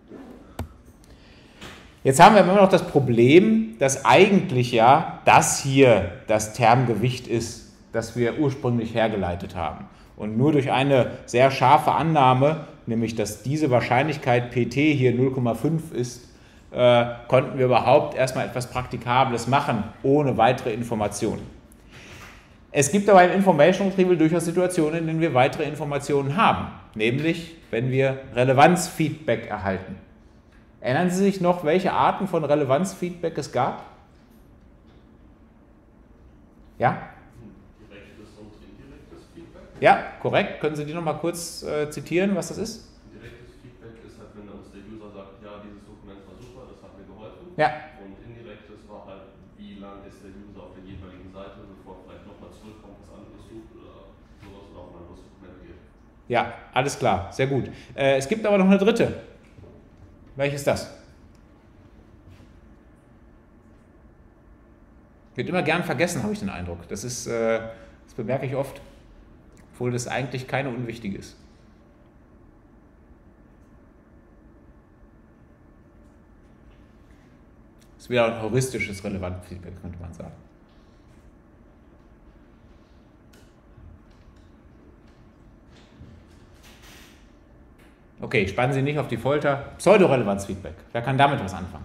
Jetzt haben wir immer noch das Problem, dass eigentlich ja das hier das Termgewicht ist, das wir ursprünglich hergeleitet haben. Und nur durch eine sehr scharfe Annahme, nämlich dass diese Wahrscheinlichkeit PT hier 0,5 ist, konnten wir überhaupt erstmal etwas Praktikables machen, ohne weitere Informationen. Es gibt aber im Information Retrieval durchaus Situationen, in denen wir weitere Informationen haben, nämlich wenn wir Relevanzfeedback erhalten. Erinnern Sie sich noch, welche Arten von Relevanzfeedback es gab? Ja? Direktes und indirektes Feedback? Ja, korrekt. Können Sie die noch mal kurz zitieren, was das ist? Direktes Feedback ist halt, wenn uns der User sagt, ja, dieses Dokument war super, das hat mir geholfen. Ja. Und indirektes war halt, wie lang ist der User auf der jeweiligen Seite, bevor er vielleicht nochmal zurückkommt, was anderes sucht oder sowas oder auch mal ein anderes Dokument geht. Ja, alles klar, sehr gut. Es gibt aber noch eine dritte. Welche ist das? Wird immer gern vergessen, habe ich den Eindruck. Das bemerke ich oft, obwohl das eigentlich keine unwichtige ist. Das ist wieder ein heuristisches Relevanzfeedback, könnte man sagen. Okay, spannen Sie nicht auf die Folter. Pseudorelevanzfeedback. Wer kann damit was anfangen?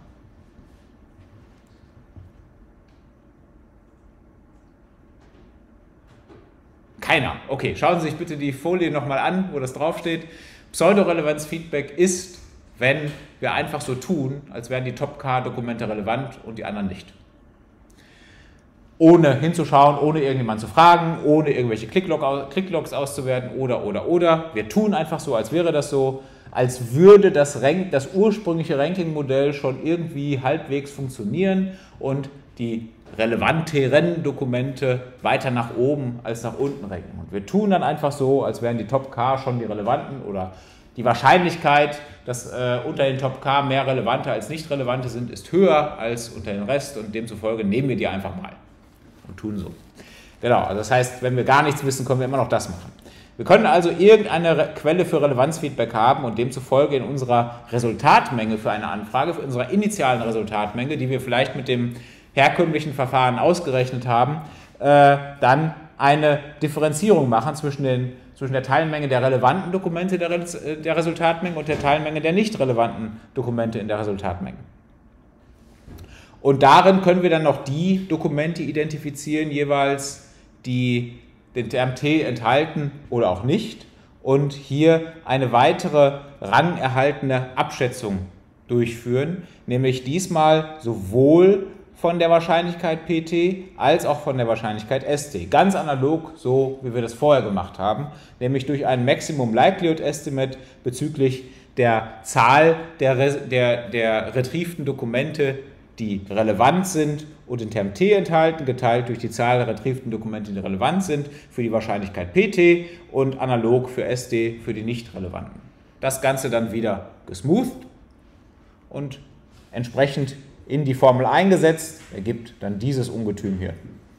Keiner. Okay, schauen Sie sich bitte die Folie nochmal an, wo das draufsteht. Pseudorelevanzfeedback ist, wenn wir einfach so tun, als wären die Top-K-Dokumente relevant und die anderen nicht. Ohne hinzuschauen, ohne irgendjemanden zu fragen, ohne irgendwelche Clicklogs auszuwerten oder. Wir tun einfach so, als wäre das so, als würde das ursprüngliche Ranking-Modell schon irgendwie halbwegs funktionieren und die relevanteren Dokumente weiter nach oben als nach unten ranken. Und wir tun dann einfach so, als wären die Top-K schon die relevanten oder die Wahrscheinlichkeit, dass unter den Top-K mehr relevante als nicht relevante sind, ist höher als unter den Rest und demzufolge nehmen wir die einfach mal. Und tun so. Genau, also das heißt, wenn wir gar nichts wissen, können wir immer noch das machen. Wir können also irgendeine Quelle für Relevanzfeedback haben und demzufolge in unserer Resultatmenge für eine Anfrage, für unserer initialen Resultatmenge, die wir vielleicht mit dem herkömmlichen Verfahren ausgerechnet haben, dann eine Differenzierung machen zwischen der Teilmenge der relevanten Dokumente der Resultatmenge und der Teilmenge der nicht relevanten Dokumente in der Resultatmenge. Und darin können wir dann noch die Dokumente identifizieren, jeweils die den Term T enthalten oder auch nicht und hier eine weitere rangerhaltene Abschätzung durchführen, nämlich diesmal sowohl von der Wahrscheinlichkeit PT als auch von der Wahrscheinlichkeit ST. Ganz analog, so wie wir das vorher gemacht haben, nämlich durch ein Maximum Likelihood Estimate bezüglich der Zahl der retrievten Dokumente, die relevant sind und den Term T enthalten, geteilt durch die Zahl der retrievten Dokumente, die relevant sind, für die Wahrscheinlichkeit PT und analog für ST für die nicht relevanten. Das Ganze dann wieder gesmoothed und entsprechend in die Formel eingesetzt, ergibt dann dieses Ungetüm hier.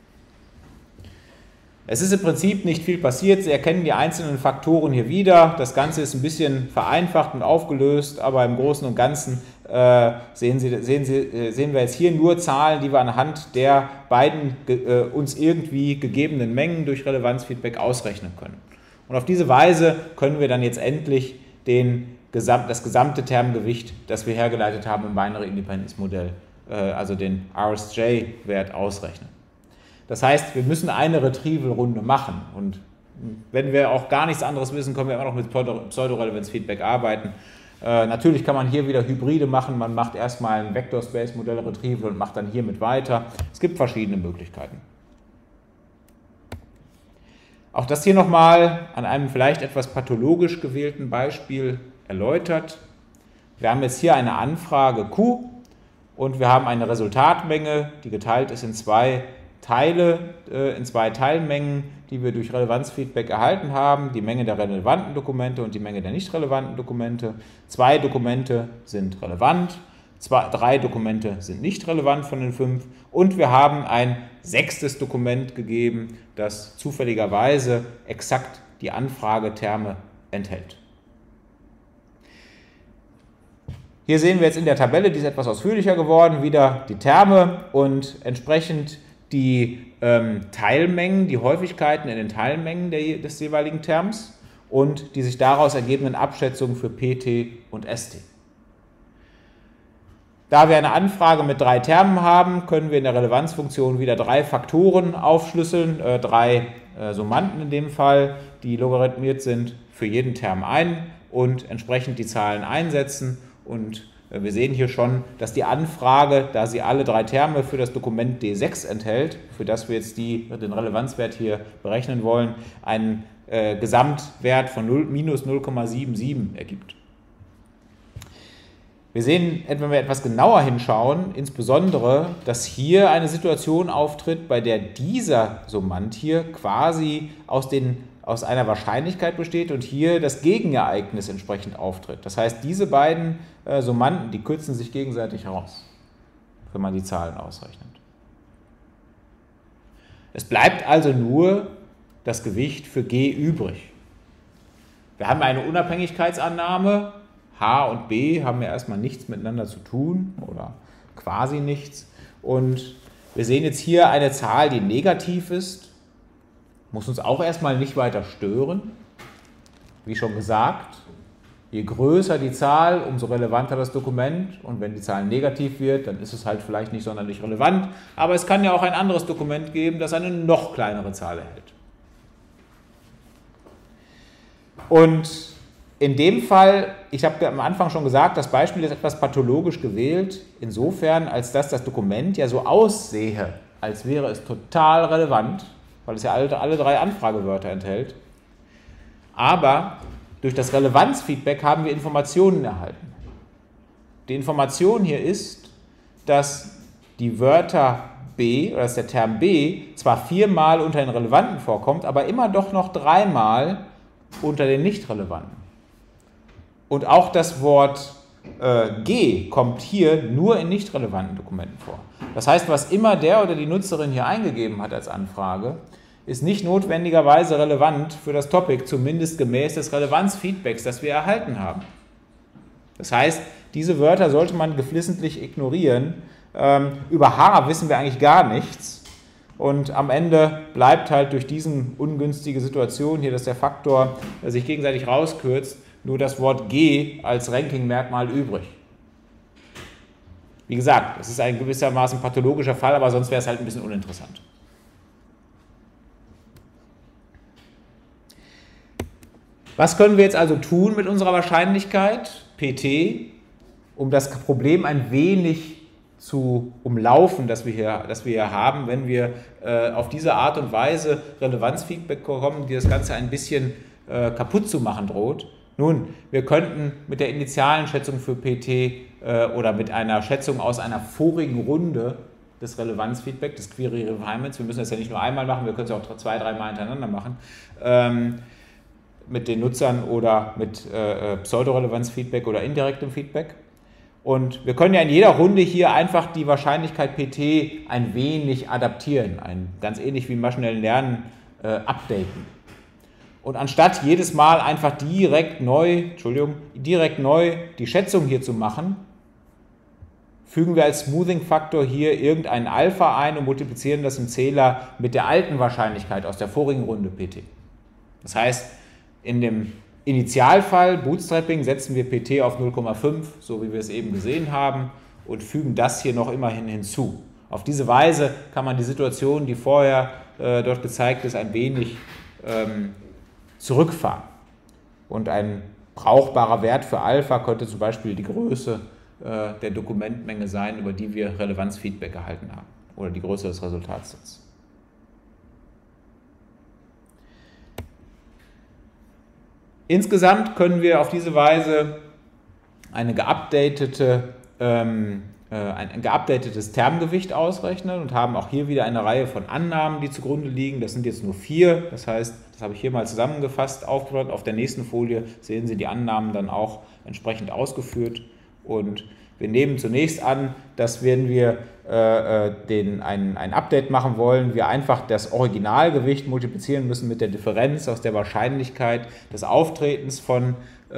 Es ist im Prinzip nicht viel passiert, Sie erkennen die einzelnen Faktoren hier wieder. Das Ganze ist ein bisschen vereinfacht und aufgelöst, aber im Großen und Ganzen sehen wir jetzt hier nur Zahlen, die wir anhand der beiden uns irgendwie gegebenen Mengen durch Relevanzfeedback ausrechnen können. Und auf diese Weise können wir dann jetzt endlich das gesamte Termgewicht, das wir hergeleitet haben im Binary Independence Modell, also den RSJ-Wert ausrechnen. Das heißt, wir müssen eine Retrieval-Runde machen und Wenn wir auch gar nichts anderes wissen, können wir immer noch mit Pseudorelevanz-Feedback arbeiten. Natürlich kann man hier wieder Hybride machen. Man macht erstmal ein Vector-Space-Modell Retrieval und macht dann hiermit weiter. Es gibt verschiedene Möglichkeiten. Auch das hier nochmal an einem vielleicht etwas pathologisch gewählten Beispiel erläutert. Wir haben jetzt hier eine Anfrage Q und wir haben eine Resultatmenge, die geteilt ist in zwei Teile, in zwei Teilmengen, die wir durch Relevanzfeedback erhalten haben, die Menge der relevanten Dokumente und die Menge der nicht relevanten Dokumente. 2 Dokumente sind relevant, 3 Dokumente sind nicht relevant von den 5 und wir haben ein 6. Dokument gegeben, das zufälligerweise exakt die Anfrageterme enthält. Hier sehen wir jetzt in der Tabelle, die ist etwas ausführlicher geworden, wieder die Terme und entsprechend die Teilmengen, die Häufigkeiten in den Teilmengen des jeweiligen Terms und die sich daraus ergebenden Abschätzungen für PT und ST. Da wir eine Anfrage mit 3 Termen haben, können wir in der Relevanzfunktion wieder 3 Faktoren aufschlüsseln, 3 Summanden in dem Fall, die logarithmiert sind, für jeden Term ein und entsprechend die Zahlen einsetzen. Und wir sehen hier schon, dass die Anfrage, da sie alle 3 Terme für das Dokument D6 enthält, für das wir jetzt den Relevanzwert hier berechnen wollen, einen Gesamtwert von minus 0,77 ergibt. Wir sehen, wenn wir etwas genauer hinschauen, insbesondere, dass hier eine Situation auftritt, bei der dieser Summand hier quasi aus einer Wahrscheinlichkeit besteht und hier das Gegenereignis entsprechend auftritt. Das heißt, diese beiden Summanden, die kürzen sich gegenseitig heraus, wenn man die Zahlen ausrechnet. Es bleibt also nur das Gewicht für G übrig. Wir haben eine Unabhängigkeitsannahme. H und B haben ja erstmal nichts miteinander zu tun oder quasi nichts. Und wir sehen jetzt hier eine Zahl, die negativ ist. Muss uns auch erstmal nicht weiter stören. Wie schon gesagt, je größer die Zahl, umso relevanter das Dokument. Und wenn die Zahl negativ wird, dann ist es halt vielleicht nicht sonderlich relevant. Aber es kann ja auch ein anderes Dokument geben, das eine noch kleinere Zahl erhält. Und in dem Fall, ich habe am Anfang schon gesagt, das Beispiel ist etwas pathologisch gewählt, insofern, als dass das Dokument ja so aussehe, als wäre es total relevant, weil es ja alle 3 Anfragewörter enthält. Aber durch das Relevanzfeedback haben wir Informationen erhalten. Die Information hier ist, dass die Wörter B, oder dass der Term B zwar 4-mal unter den Relevanten vorkommt, aber immer doch noch 3-mal unter den Nicht-Relevanten. Und auch das Wort G kommt hier nur in nicht relevanten Dokumenten vor. Das heißt, was immer der oder die Nutzerin hier eingegeben hat als Anfrage, ist nicht notwendigerweise relevant für das Topic, zumindest gemäß des Relevanzfeedbacks, das wir erhalten haben. Das heißt, diese Wörter sollte man geflissentlich ignorieren. Über H wissen wir eigentlich gar nichts. Und am Ende bleibt halt durch diese ungünstige Situation hier, dass der Faktor sich gegenseitig rauskürzt, nur das Wort G als Ranking-Merkmal übrig. Wie gesagt, das ist ein gewissermaßen pathologischer Fall, aber sonst wäre es halt ein bisschen uninteressant. Was können wir jetzt also tun mit unserer Wahrscheinlichkeit, PT, um das Problem ein wenig zu umlaufen, das wir hier haben, wenn wir auf diese Art und Weise Relevanzfeedback bekommen, die das Ganze ein bisschen kaputt zu machen droht? Nun, wir könnten mit der initialen Schätzung für PT oder mit einer Schätzung aus einer vorigen Runde des Relevanzfeedback, des Query Refinements, wir müssen das ja nicht nur einmal machen, wir können es auch 2-3 Mal hintereinander machen, mit den Nutzern oder mit Pseudorelevanzfeedback oder indirektem Feedback. Und wir können ja in jeder Runde hier einfach die Wahrscheinlichkeit PT ein wenig adaptieren, ganz ähnlich wie im maschinellen Lernen updaten. Und anstatt jedes Mal einfach direkt neu die Schätzung hier zu machen, fügen wir als Smoothing-Faktor hier irgendeinen Alpha ein und multiplizieren das im Zähler mit der alten Wahrscheinlichkeit aus der vorigen Runde PT. Das heißt, in dem Initialfall Bootstrapping setzen wir PT auf 0,5, so wie wir es eben gesehen haben, und fügen das hier noch immerhin hinzu. Auf diese Weise kann man die Situation, die vorher dort gezeigt ist, ein wenig zurückfahren. Und ein brauchbarer Wert für Alpha könnte zum Beispiel die Größe der Dokumentmenge sein, über die wir Relevanzfeedback erhalten haben, oder die Größe des Resultatssets. Insgesamt können wir auf diese Weise ein geupdatetes Termgewicht ausrechnen und haben auch hier wieder eine Reihe von Annahmen, die zugrunde liegen. Das sind jetzt nur 4, das heißt, das habe ich hier mal zusammengefasst aufgebaut. Auf der nächsten Folie sehen Sie die Annahmen dann auch entsprechend ausgeführt. Und wir nehmen zunächst an, dass, wenn wir ein Update machen wollen, wir einfach das Originalgewicht multiplizieren müssen mit der Differenz aus der Wahrscheinlichkeit des Auftretens von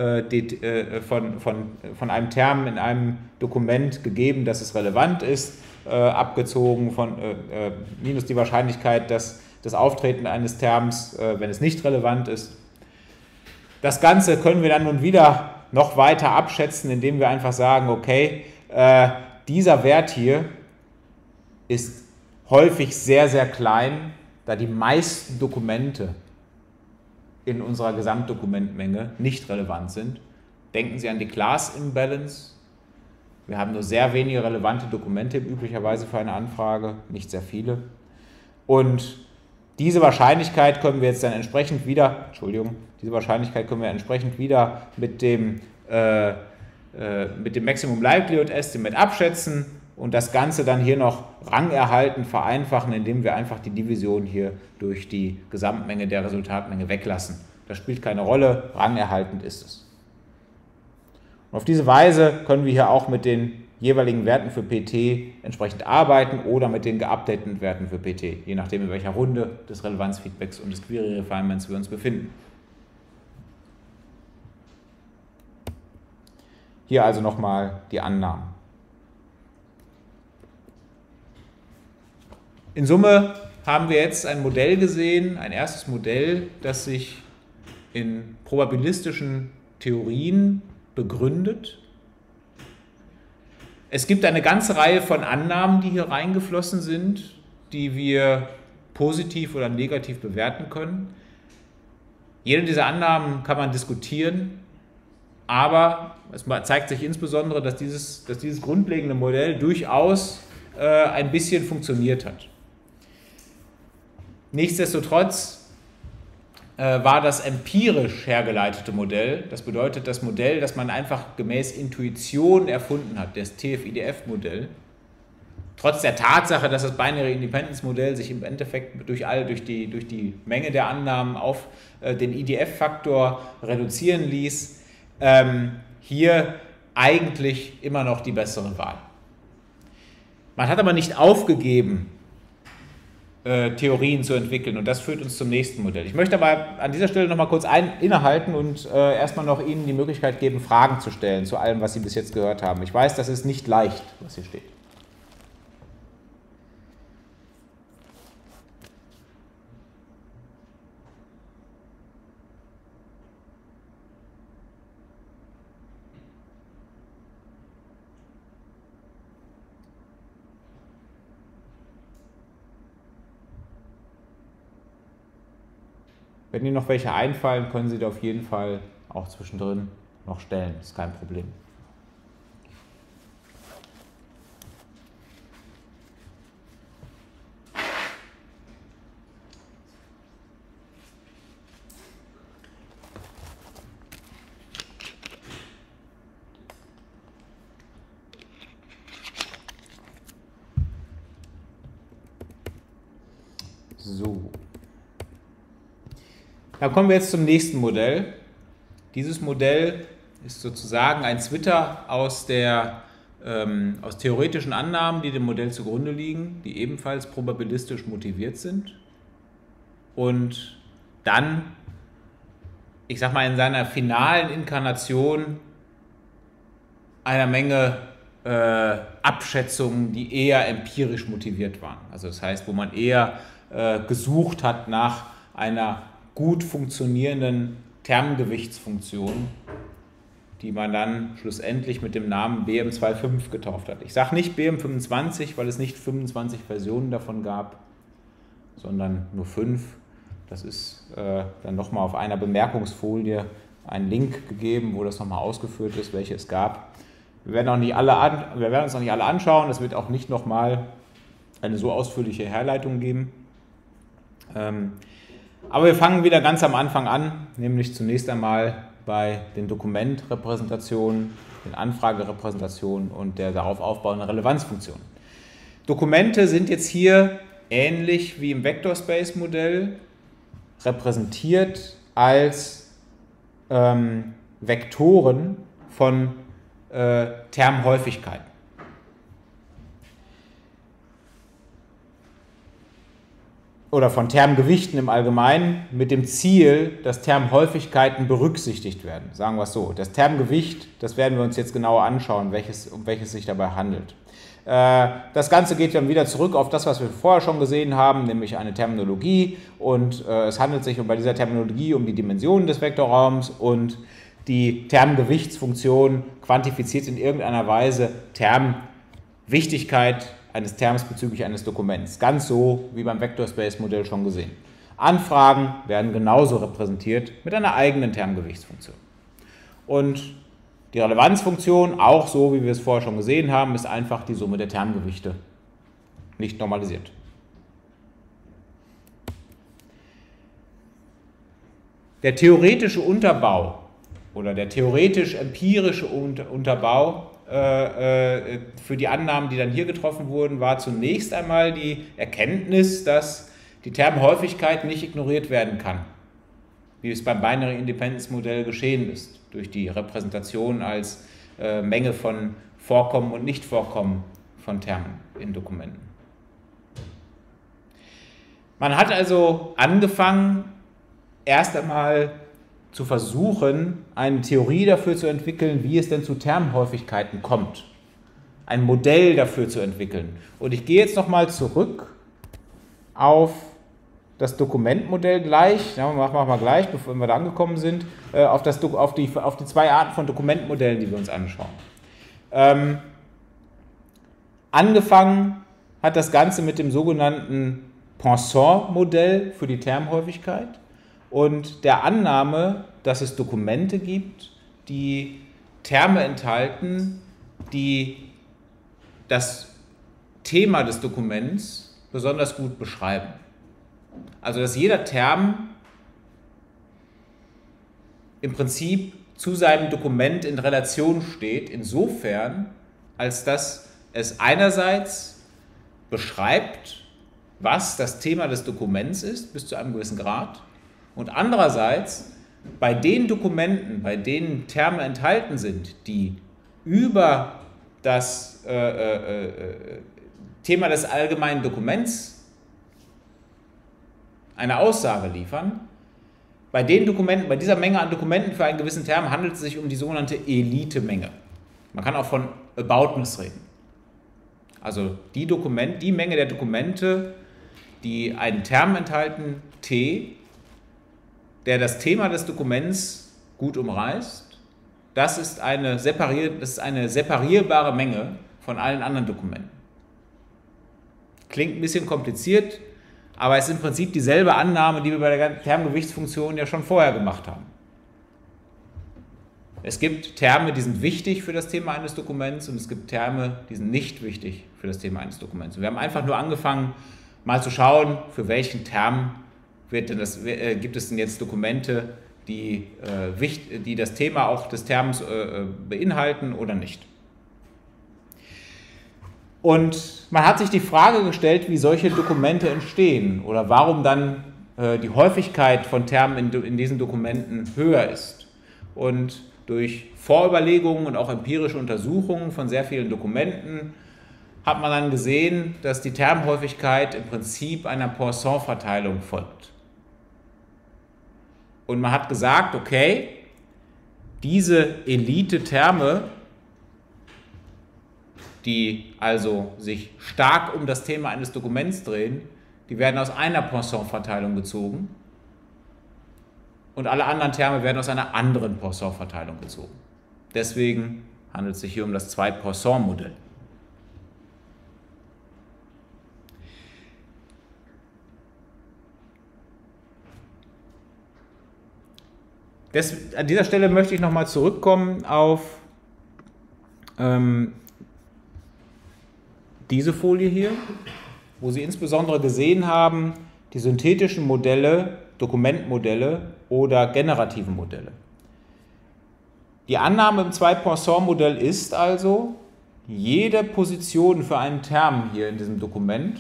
einem Term in einem Dokument, gegeben, dass es relevant ist, abgezogen von minus die Wahrscheinlichkeit, dass das Auftreten eines Terms, wenn es nicht relevant ist. Das Ganze können wir dann nun wieder noch weiter abschätzen, indem wir einfach sagen, okay, dieser Wert hier ist häufig sehr, sehr klein, da die meisten Dokumente in unserer Gesamtdokumentmenge nicht relevant sind. Denken Sie an die Class Imbalance. Wir haben nur sehr wenige relevante Dokumente üblicherweise für eine Anfrage, nicht sehr viele. Und diese Wahrscheinlichkeit können wir jetzt dann entsprechend wieder, mit dem Maximum Likelihood Estimate abschätzen und das Ganze dann hier noch rangerhalten, vereinfachen, indem wir einfach die Division hier durch die Gesamtmenge der Resultatmenge weglassen. Das spielt keine Rolle, rangerhaltend ist es. Und auf diese Weise können wir hier auch mit den jeweiligen Werten für PT entsprechend arbeiten oder mit den geupdateten Werten für PT, je nachdem in welcher Runde des Relevanzfeedbacks und des Query Refinements wir uns befinden. Hier also nochmal die Annahmen. In Summe haben wir jetzt ein Modell gesehen, ein erstes Modell, das sich in probabilistischen Theorien begründet. Es gibt eine ganze Reihe von Annahmen, die hier reingeflossen sind, die wir positiv oder negativ bewerten können. Jede dieser Annahmen kann man diskutieren, aber es zeigt sich insbesondere, dass dieses grundlegende Modell durchaus ein bisschen funktioniert hat. Nichtsdestotrotz war das empirisch hergeleitete Modell, das bedeutet das Modell, das man einfach gemäß Intuition erfunden hat, das TF-IDF-Modell, trotz der Tatsache, dass das Binary Independence Modell sich im Endeffekt durch die Menge der Annahmen auf den IDF-Faktor reduzieren ließ, hier eigentlich immer noch die bessere Wahl. Man hat aber nicht aufgegeben, Theorien zu entwickeln, und das führt uns zum nächsten Modell. Ich möchte aber an dieser Stelle noch mal kurz innehalten und erstmal noch Ihnen die Möglichkeit geben, Fragen zu stellen zu allem, was Sie bis jetzt gehört haben. Ich weiß, das ist nicht leicht, was hier steht. Wenn Ihnen noch welche einfallen, können Sie da auf jeden Fall auch zwischendrin noch stellen. Das ist kein Problem. So. Dann kommen wir jetzt zum nächsten Modell. Dieses Modell ist sozusagen ein Zwitter aus theoretischen Annahmen, die dem Modell zugrunde liegen, die ebenfalls probabilistisch motiviert sind und dann, ich sag mal, in seiner finalen Inkarnation einer Menge Abschätzungen, die eher empirisch motiviert waren. Also das heißt, wo man eher gesucht hat nach einer gut funktionierenden Termgewichtsfunktion, die man dann schlussendlich mit dem Namen BM25 getauft hat. Ich sage nicht BM25, weil es nicht 25 Versionen davon gab, sondern nur 5. Das ist dann nochmal auf einer Bemerkungsfolie ein Link gegeben, wo das nochmal ausgeführt ist, welche es gab. Wir werden uns noch nicht alle anschauen, es wird auch nicht nochmal eine so ausführliche Herleitung geben. Aber wir fangen wieder ganz am Anfang an, nämlich zunächst einmal bei den Dokumentrepräsentationen, den Anfragerepräsentationen und der darauf aufbauenden Relevanzfunktion. Dokumente sind jetzt hier ähnlich wie im Vector-Space-Modell repräsentiert als Vektoren von Termhäufigkeiten. Oder von Termgewichten im Allgemeinen mit dem Ziel, dass Termhäufigkeiten berücksichtigt werden. Sagen wir es so. Das Termgewicht, das werden wir uns jetzt genauer anschauen, um welches sich dabei handelt. Das Ganze geht dann wieder zurück auf das, was wir vorher schon gesehen haben, nämlich eine Terminologie. Und es handelt sich bei dieser Terminologie um die Dimensionen des Vektorraums und die Termgewichtsfunktion quantifiziert in irgendeiner Weise Termwichtigkeit eines Terms bezüglich eines Dokuments. Ganz so wie beim Vector-Space-Modell schon gesehen. Anfragen werden genauso repräsentiert mit einer eigenen Termgewichtsfunktion. Und die Relevanzfunktion, auch so wie wir es vorher schon gesehen haben, ist einfach die Summe der Termgewichte, nicht normalisiert. Der theoretische Unterbau oder der theoretisch-empirische Unterbau für die Annahmen, die dann hier getroffen wurden, war zunächst einmal die Erkenntnis, dass die Termhäufigkeit nicht ignoriert werden kann, wie es beim Binary Independence Modell geschehen ist, durch die Repräsentation als Menge von Vorkommen und Nichtvorkommen von Termen in Dokumenten. Man hat also angefangen, erst einmal zu versuchen, eine Theorie dafür zu entwickeln, wie es denn zu Termhäufigkeiten kommt. Ein Modell dafür zu entwickeln. Und ich gehe jetzt nochmal zurück auf das Dokumentmodell gleich, ja, machen wir gleich, bevor wir da angekommen sind, auf die zwei Arten von Dokumentmodellen, die wir uns anschauen. Angefangen hat das Ganze mit dem sogenannten Poisson-Modell für die Termhäufigkeit und der Annahme, dass es Dokumente gibt, die Terme enthalten, die das Thema des Dokuments besonders gut beschreiben. Also dass jeder Term im Prinzip zu seinem Dokument in Relation steht, insofern, als dass es einerseits beschreibt, was das Thema des Dokuments ist, bis zu einem gewissen Grad, und andererseits bei den Dokumenten, bei denen Terme enthalten sind, die über das Thema des allgemeinen Dokuments eine Aussage liefern, bei den Dokumenten, bei dieser Menge an Dokumenten für einen gewissen Term handelt es sich um die sogenannte Elite-Menge. Man kann auch von Aboutness reden. Also die Menge der Dokumente, die einen Term enthalten, T, der das Thema des Dokuments gut umreißt, das ist eine separierbare Menge von allen anderen Dokumenten. Klingt ein bisschen kompliziert, aber es ist im Prinzip dieselbe Annahme, die wir bei der Termgewichtsfunktion ja schon vorher gemacht haben. Es gibt Terme, die sind wichtig für das Thema eines Dokuments und es gibt Terme, die sind nicht wichtig für das Thema eines Dokuments. Und wir haben einfach nur angefangen, mal zu schauen, für welchen Term gibt es denn jetzt Dokumente, die das Thema auch des Terms beinhalten oder nicht. Und man hat sich die Frage gestellt, wie solche Dokumente entstehen oder warum dann die Häufigkeit von Termen in diesen Dokumenten höher ist. Und durch Vorüberlegungen und auch empirische Untersuchungen von sehr vielen Dokumenten hat man dann gesehen, dass die Termhäufigkeit im Prinzip einer Poisson-Verteilung folgt. Und man hat gesagt, okay, diese Elite-Terme, die also sich stark um das Thema eines Dokuments drehen, die werden aus einer Poisson-Verteilung gezogen und alle anderen Terme werden aus einer anderen Poisson-Verteilung gezogen. Deswegen handelt es sich hier um das Zwei-Poisson-Modell. An dieser Stelle möchte ich nochmal zurückkommen auf diese Folie hier, wo Sie insbesondere gesehen haben, die synthetischen Modelle, Dokumentmodelle oder generativen Modelle. Die Annahme im Zwei-Poisson-Modell ist also, jede Position für einen Term hier in diesem Dokument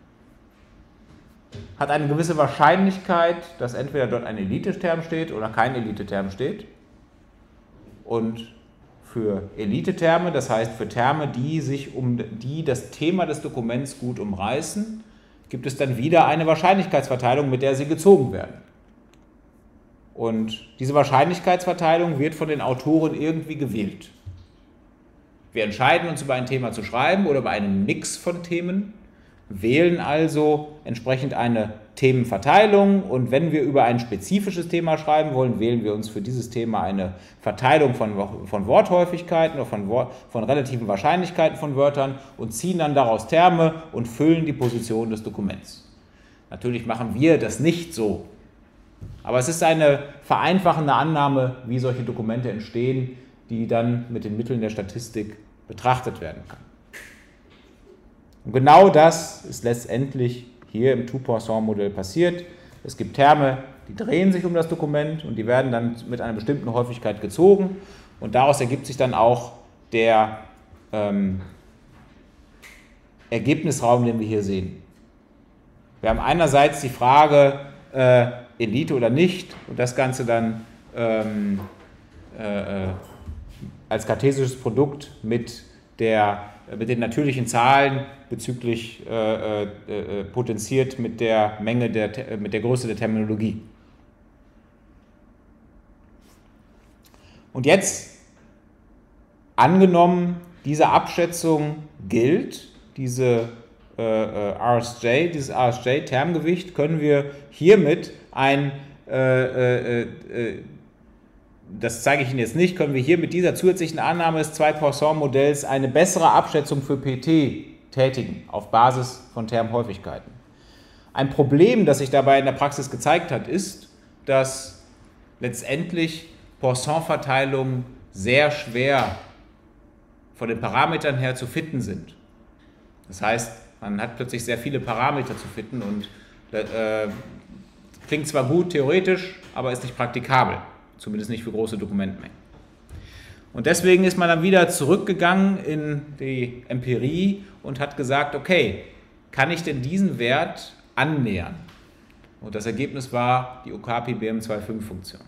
hat eine gewisse Wahrscheinlichkeit, dass entweder dort ein Elite-Term steht oder kein Elite-Term steht. Und für Elite-Terme, das heißt für Terme, die das Thema des Dokuments gut umreißen, gibt es dann wieder eine Wahrscheinlichkeitsverteilung, mit der sie gezogen werden. Und diese Wahrscheinlichkeitsverteilung wird von den Autoren irgendwie gewählt. Wir entscheiden uns, über ein Thema zu schreiben oder über einen Mix von Themen, wählen also entsprechend eine Themenverteilung, und wenn wir über ein spezifisches Thema schreiben wollen, wählen wir uns für dieses Thema eine Verteilung von Worthäufigkeiten oder von relativen Wahrscheinlichkeiten von Wörtern und ziehen dann daraus Terme und füllen die Position des Dokuments. Natürlich machen wir das nicht so, aber es ist eine vereinfachende Annahme, wie solche Dokumente entstehen, die dann mit den Mitteln der Statistik betrachtet werden kann. Und genau das ist letztendlich hier im Two-Poisson-Modell passiert. Es gibt Terme, die drehen sich um das Dokument und die werden dann mit einer bestimmten Häufigkeit gezogen, und daraus ergibt sich dann auch der Ergebnisraum, den wir hier sehen. Wir haben einerseits die Frage Elite oder nicht, und das Ganze dann als kartesisches Produkt mit den natürlichen Zahlen bezüglich potenziert mit der Menge mit der Größe der Terminologie. Und jetzt, angenommen, diese Abschätzung gilt, dieses RSJ-Termgewicht, können wir hiermit das zeige ich Ihnen jetzt nicht, können wir hier mit dieser zusätzlichen Annahme des Zwei-Poisson-Modells eine bessere Abschätzung für PT tätigen, auf Basis von Termhäufigkeiten. Ein Problem, das sich dabei in der Praxis gezeigt hat, ist, dass letztendlich Poisson-Verteilungen sehr schwer von den Parametern her zu fitten sind. Das heißt, man hat plötzlich sehr viele Parameter zu fitten und klingt zwar gut theoretisch, aber ist nicht praktikabel. Zumindest nicht für große Dokumentmengen. Und deswegen ist man dann wieder zurückgegangen in die Empirie und hat gesagt, okay, kann ich denn diesen Wert annähern? Und das Ergebnis war die Okapi-BM25-Funktion.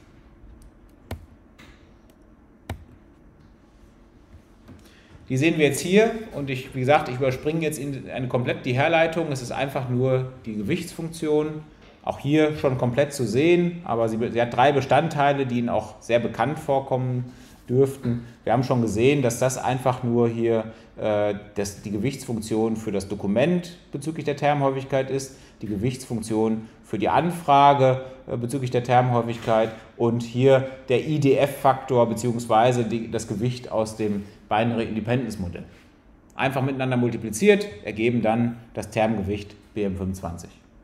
Die sehen wir jetzt hier, und wie gesagt, ich überspringe jetzt komplett die Herleitung. Es ist einfach nur die Gewichtsfunktion. Auch hier schon komplett zu sehen, aber sie hat 3 Bestandteile, die Ihnen auch sehr bekannt vorkommen dürften. Wir haben schon gesehen, dass das einfach nur hier die Gewichtsfunktion für das Dokument bezüglich der Termhäufigkeit ist, die Gewichtsfunktion für die Anfrage bezüglich der Termhäufigkeit und hier der IDF-Faktor bzw. das Gewicht aus dem Binary Independence Modell. Einfach miteinander multipliziert, ergeben dann das Termgewicht BM25.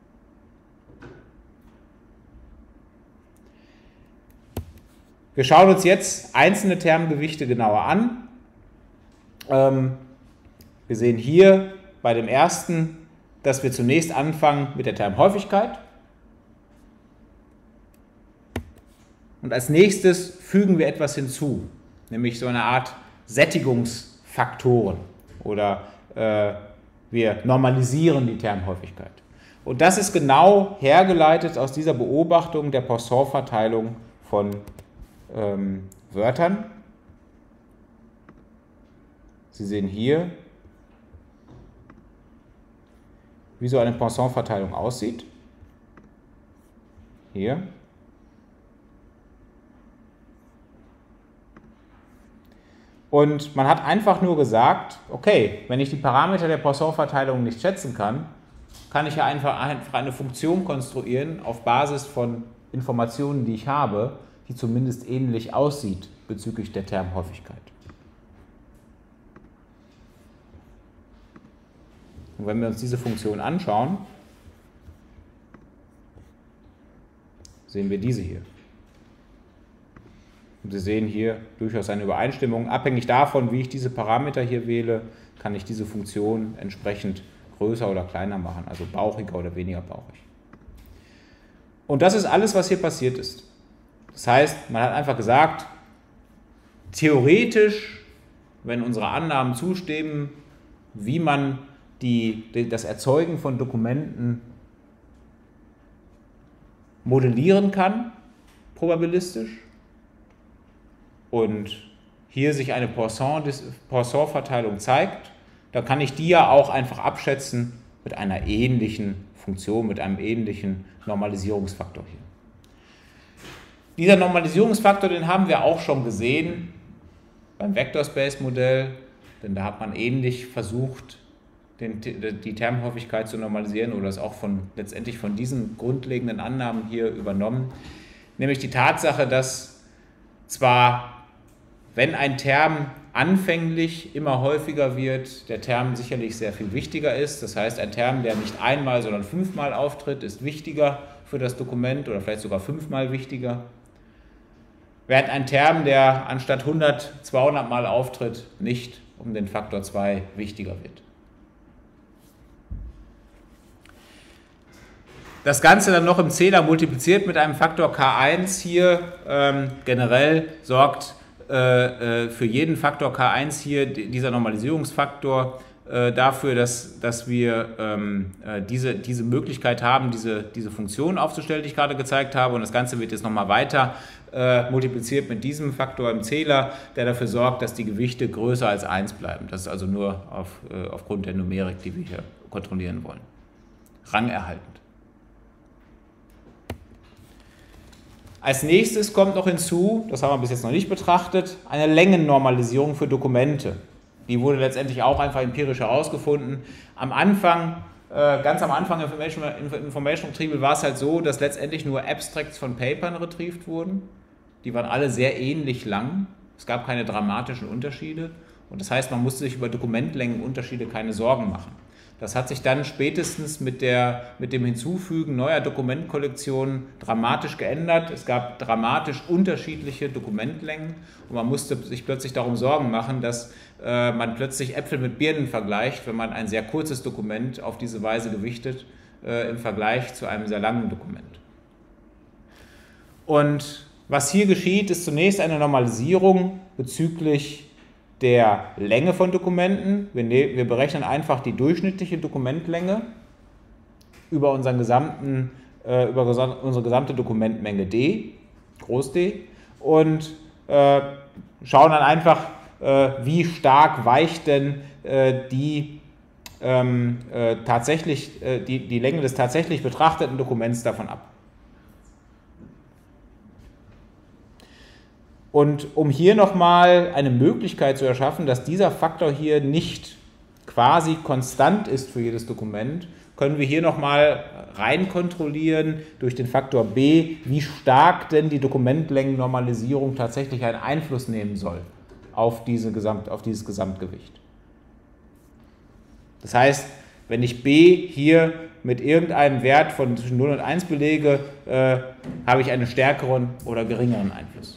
Wir schauen uns jetzt einzelne Termgewichte genauer an. Wir sehen hier bei dem ersten, dass wir zunächst anfangen mit der Termhäufigkeit. Und als nächstes fügen wir etwas hinzu, nämlich so eine Art Sättigungsfaktoren, oder wir normalisieren die Termhäufigkeit. Und das ist genau hergeleitet aus dieser Beobachtung der Poisson-Verteilung von Wörtern. Sie sehen hier, wie so eine Poisson-Verteilung aussieht. Hier. Und man hat einfach nur gesagt, okay, wenn ich die Parameter der Poisson-Verteilung nicht schätzen kann, kann ich ja einfach eine Funktion konstruieren auf Basis von Informationen, die ich habe, die zumindest ähnlich aussieht bezüglich der Termhäufigkeit. Und wenn wir uns diese Funktion anschauen, sehen wir diese hier. Und Sie sehen hier durchaus eine Übereinstimmung. Abhängig davon, wie ich diese Parameter hier wähle, kann ich diese Funktion entsprechend größer oder kleiner machen, also bauchiger oder weniger bauchig. Und das ist alles, was hier passiert ist. Das heißt, man hat einfach gesagt, theoretisch, wenn unsere Annahmen zustimmen, wie man das Erzeugen von Dokumenten modellieren kann, probabilistisch, und hier sich eine Poisson-Verteilung zeigt, dann kann ich die ja auch einfach abschätzen mit einer ähnlichen Funktion, mit einem ähnlichen Normalisierungsfaktor hier. Dieser Normalisierungsfaktor, den haben wir auch schon gesehen beim Vector-Space-Modell, denn da hat man ähnlich versucht, die Termhäufigkeit zu normalisieren oder es auch letztendlich von diesen grundlegenden Annahmen hier übernommen, nämlich die Tatsache, dass zwar, wenn ein Term anfänglich immer häufiger wird, der Term sicherlich sehr viel wichtiger ist. Das heißt, ein Term, der nicht einmal, sondern 5-mal auftritt, ist wichtiger für das Dokument oder vielleicht sogar 5-mal wichtiger. Während ein Term, der anstatt 100, 200 Mal auftritt, nicht um den Faktor 2 wichtiger wird. Das Ganze dann noch im Zähler multipliziert mit einem Faktor K1 hier generell sorgt für jeden Faktor K1 hier dieser Normalisierungsfaktor dafür, dass wir diese Möglichkeit haben, diese Funktion aufzustellen, die ich gerade gezeigt habe. Und das Ganze wird jetzt nochmal weiter multipliziert mit diesem Faktor im Zähler, der dafür sorgt, dass die Gewichte größer als 1 bleiben. Das ist also nur aufgrund der Numerik, die wir hier kontrollieren wollen. Rangerhaltend. Als nächstes kommt noch hinzu, das haben wir bis jetzt noch nicht betrachtet, eine Längennormalisierung für Dokumente. Die wurde letztendlich auch einfach empirisch herausgefunden. Ganz am Anfang im Information Retrieval war es halt so, dass letztendlich nur Abstracts von Papern retrieved wurden. Die waren alle sehr ähnlich lang. Es gab keine dramatischen Unterschiede. Und das heißt, man musste sich über Dokumentlängenunterschiede keine Sorgen machen. Das hat sich dann spätestens mit dem Hinzufügen neuer Dokumentkollektionen dramatisch geändert. Es gab dramatisch unterschiedliche Dokumentlängen und man musste sich plötzlich darum Sorgen machen, dass man plötzlich Äpfel mit Birnen vergleicht, wenn man ein sehr kurzes Dokument auf diese Weise gewichtet im Vergleich zu einem sehr langen Dokument. Und was hier geschieht, ist zunächst eine Normalisierung bezüglich der Länge von Dokumenten. Wir berechnen einfach die durchschnittliche Dokumentlänge über unsere gesamte Dokumentmenge D, Groß D, und schauen dann einfach, wie stark weicht denn die Länge des tatsächlich betrachteten Dokuments davon ab. Und um hier nochmal eine Möglichkeit zu erschaffen, dass dieser Faktor hier nicht quasi konstant ist für jedes Dokument, können wir hier nochmal rein kontrollieren durch den Faktor b, wie stark denn die Dokumentlängennormalisierung tatsächlich einen Einfluss nehmen soll auf dieses Gesamtgewicht. Das heißt, wenn ich b hier mit irgendeinem Wert von zwischen 0 und 1 belege, habe ich einen stärkeren oder geringeren Einfluss.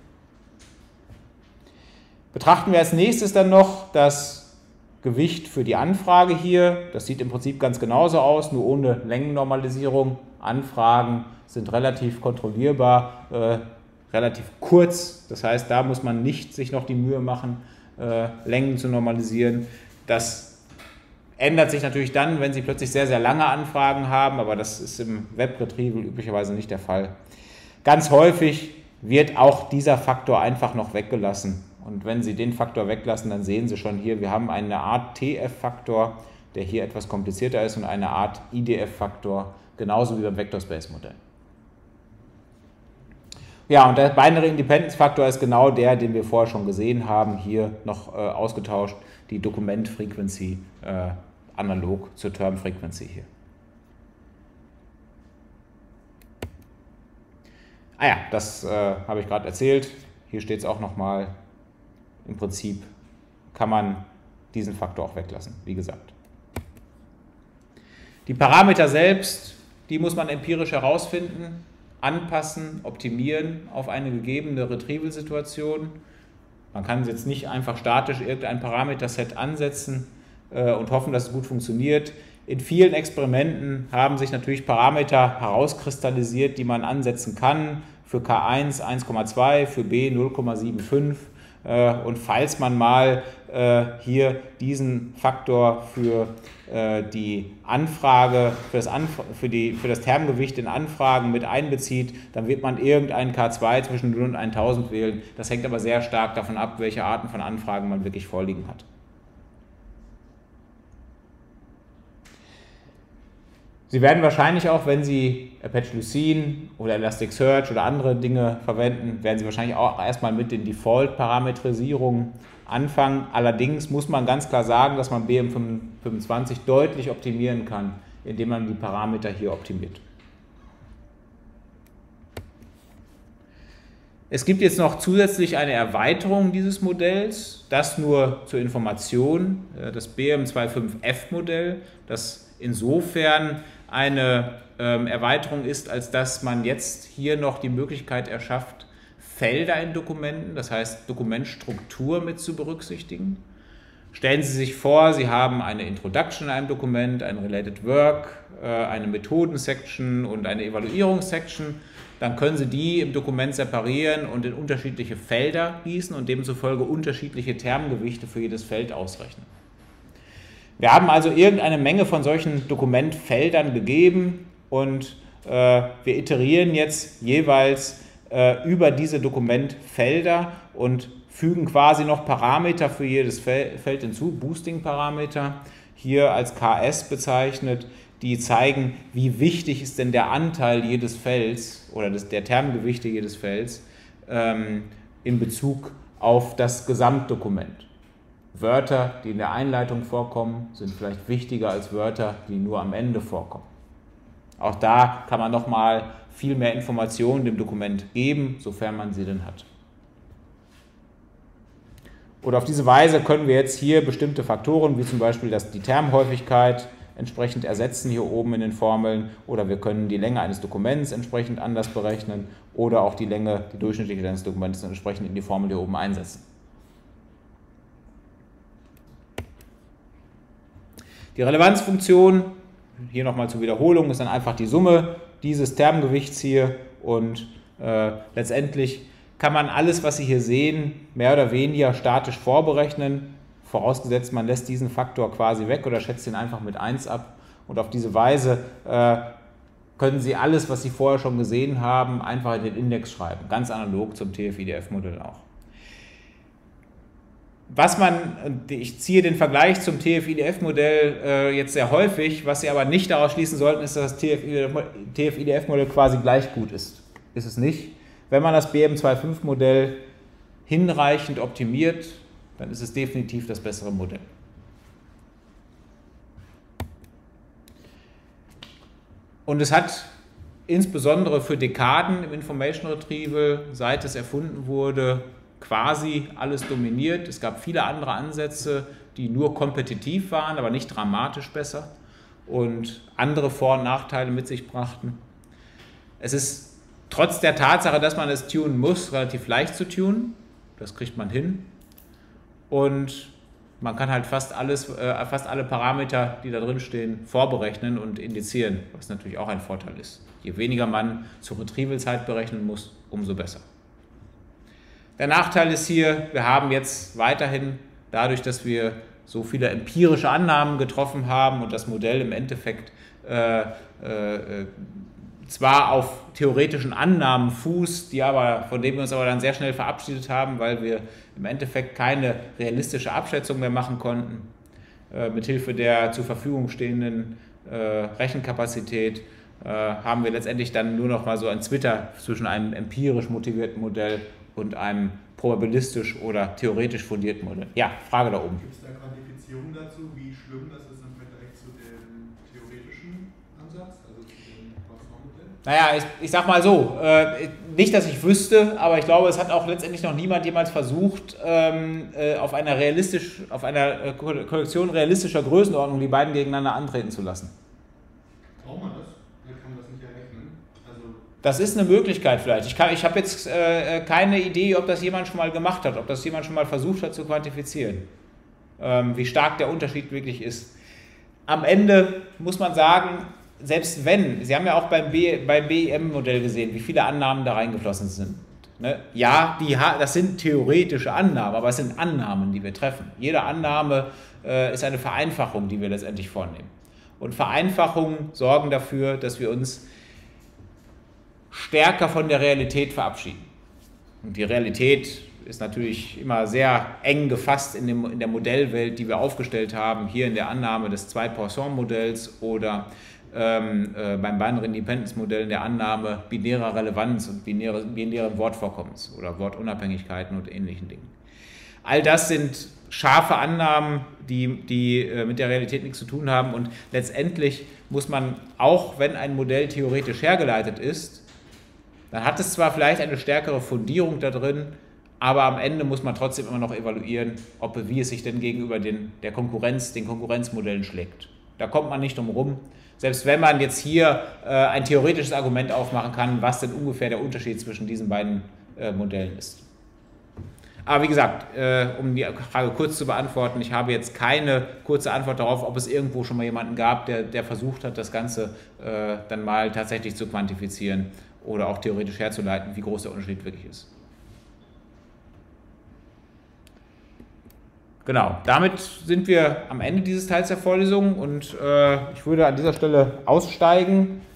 Betrachten wir als nächstes dann noch das Gewicht für die Anfrage hier. Das sieht im Prinzip ganz genauso aus, nur ohne Längennormalisierung. Anfragen sind relativ kontrollierbar, relativ kurz. Das heißt, da muss man nicht sich noch die Mühe machen, Längen zu normalisieren. Das ändert sich natürlich dann, wenn Sie plötzlich sehr, sehr lange Anfragen haben, aber das ist im Web-Retrieval üblicherweise nicht der Fall. Ganz häufig wird auch dieser Faktor einfach noch weggelassen. Und wenn Sie den Faktor weglassen, dann sehen Sie schon hier, wir haben eine Art TF-Faktor, der hier etwas komplizierter ist, und eine Art IDF-Faktor, genauso wie beim Vector-Space-Modell. Ja, und der Binary Independence-Faktor ist genau der, den wir vorher schon gesehen haben, hier noch ausgetauscht, die Dokument-Frequency analog zur Term-Frequency hier. Ah ja, das habe ich gerade erzählt. Hier steht es auch nochmal. Im Prinzip kann man diesen Faktor auch weglassen, wie gesagt. Die Parameter selbst, die muss man empirisch herausfinden. anpassen, optimieren auf eine gegebene Retrieval-Situation. Man kann jetzt nicht einfach statisch irgendein Parameterset ansetzen und hoffen, dass es gut funktioniert. In vielen Experimenten haben sich natürlich Parameter herauskristallisiert, die man ansetzen kann. Für K1 1,2, für B 0,75. Und falls man mal hier diesen Faktor für die Anfrage, für das Termgewicht in Anfragen mit einbezieht, dann wird man irgendeinen K2 zwischen 0 und 1000 wählen. Das hängt aber sehr stark davon ab, welche Arten von Anfragen man wirklich vorliegen hat. Sie werden wahrscheinlich auch, wenn Sie Apache Lucene oder Elasticsearch oder andere Dinge verwenden, werden Sie wahrscheinlich auch erstmal mit den Default-Parametrisierungen anfangen. Allerdings muss man ganz klar sagen, dass man BM25 deutlich optimieren kann, indem man die Parameter hier optimiert. Es gibt jetzt noch zusätzlich eine Erweiterung dieses Modells, das nur zur Information, das BM25F-Modell, das insofern eine Erweiterung ist, als dass man jetzt hier noch die Möglichkeit erschafft, Felder in Dokumenten, das heißt Dokumentstruktur mit zu berücksichtigen. Stellen Sie sich vor, Sie haben eine Introduction in einem Dokument, ein Related Work, eine Methoden-Section und eine Evaluierungs-Section. Dann können Sie die im Dokument separieren und in unterschiedliche Felder gießen und demzufolge unterschiedliche Termgewichte für jedes Feld ausrechnen. Wir haben also irgendeine Menge von solchen Dokumentfeldern gegeben und wir iterieren jetzt jeweils über diese Dokumentfelder und fügen quasi noch Parameter für jedes Feld hinzu, Boosting-Parameter, hier als KS bezeichnet, die zeigen, wie wichtig ist denn der Anteil jedes Felds oder der Termgewichte jedes Felds in Bezug auf das Gesamtdokument. Wörter, die in der Einleitung vorkommen, sind vielleicht wichtiger als Wörter, die nur am Ende vorkommen. Auch da kann man nochmal viel mehr Informationen dem Dokument geben, sofern man sie denn hat. Und auf diese Weise können wir jetzt hier bestimmte Faktoren, wie zum Beispiel die Termhäufigkeit, entsprechend ersetzen hier oben in den Formeln, oder wir können die Länge eines Dokuments entsprechend anders berechnen oder auch die durchschnittliche Länge des Dokuments entsprechend in die Formel hier oben einsetzen. Die Relevanzfunktion, hier nochmal zur Wiederholung, ist dann einfach die Summe dieses Termgewichts hier und letztendlich kann man alles, was Sie hier sehen, mehr oder weniger statisch vorberechnen, vorausgesetzt man lässt diesen Faktor quasi weg oder schätzt ihn einfach mit 1 ab und auf diese Weise können Sie alles, was Sie vorher schon gesehen haben, einfach in den Index schreiben, ganz analog zum TF-IDF-Modell auch. Ich ziehe den Vergleich zum TF-IDF-Modell jetzt sehr häufig, was Sie aber nicht daraus schließen sollten, ist, dass das TF-IDF-Modell quasi gleich gut ist. Ist es nicht. Wenn man das BM25-Modell hinreichend optimiert, dann ist es definitiv das bessere Modell. Und es hat insbesondere für Dekaden im Information Retrieval, seit es erfunden wurde, quasi alles dominiert. Es gab viele andere Ansätze, die nur kompetitiv waren, aber nicht dramatisch besser und andere Vor- und Nachteile mit sich brachten. Es ist trotz der Tatsache, dass man es tunen muss, relativ leicht zu tunen. Das kriegt man hin. Und man kann halt fast alle Parameter, die da drin stehen, vorberechnen und indizieren, was natürlich auch ein Vorteil ist. Je weniger man zur Retrieval-Zeit berechnen muss, umso besser. Der Nachteil ist hier, wir haben jetzt weiterhin, dadurch, dass wir so viele empirische Annahmen getroffen haben und das Modell im Endeffekt zwar auf theoretischen Annahmen fußt, von denen wir uns aber dann sehr schnell verabschiedet haben, weil wir im Endeffekt keine realistische Abschätzung mehr machen konnten, mithilfe der zur Verfügung stehenden Rechenkapazität, haben wir letztendlich dann nur noch mal so ein Zwitter zwischen einem empirisch motivierten Modell und einem probabilistisch oder theoretisch fundierten Modell. Ja, Frage da oben. Gibt es da Quantifizierung dazu, wie schlimm das ist im Vergleich zu dem theoretischen Ansatz, also zu dem Poisson-Modell? Naja, ich sag mal so, nicht, dass ich wüsste, aber ich glaube, es hat auch letztendlich noch niemand jemals versucht, auf einer Kollektion realistischer Größenordnung die beiden gegeneinander antreten zu lassen. Braucht man das? Kann man das nicht errechnen? Also Das ist eine Möglichkeit vielleicht. Ich habe jetzt keine Idee, ob das jemand schon mal gemacht hat, ob das jemand schon mal versucht hat zu quantifizieren, wie stark der Unterschied wirklich ist. Am Ende muss man sagen, selbst wenn, Sie haben ja auch beim BEM-Modell gesehen, wie viele Annahmen da reingeflossen sind. Ne? Ja, das sind theoretische Annahmen, aber es sind Annahmen, die wir treffen. Jede Annahme ist eine Vereinfachung, die wir letztendlich vornehmen. Und Vereinfachungen sorgen dafür, dass wir uns stärker von der Realität verabschieden. Und die Realität ist natürlich immer sehr eng gefasst in der Modellwelt, die wir aufgestellt haben, hier in der Annahme des Zwei-Poisson-Modells oder beim Binary Independence-Modell in der Annahme binärer Relevanz und binären Wortvorkommens oder Wortunabhängigkeiten und ähnlichen Dingen. All das sind scharfe Annahmen, die mit der Realität nichts zu tun haben, und letztendlich muss man, auch wenn ein Modell theoretisch hergeleitet ist, dann hat es zwar vielleicht eine stärkere Fundierung da drin, aber am Ende muss man trotzdem immer noch evaluieren, wie es sich denn gegenüber den Konkurrenzmodellen schlägt. Da kommt man nicht drum rum. Selbst wenn man jetzt hier ein theoretisches Argument aufmachen kann, was denn ungefähr der Unterschied zwischen diesen beiden Modellen ist. Aber wie gesagt, um die Frage kurz zu beantworten, ich habe jetzt keine kurze Antwort darauf, ob es irgendwo schon mal jemanden gab, der versucht hat, das Ganze dann mal tatsächlich zu quantifizieren oder auch theoretisch herzuleiten, wie groß der Unterschied wirklich ist. Genau, damit sind wir am Ende dieses Teils der Vorlesung, und ich würde an dieser Stelle aussteigen.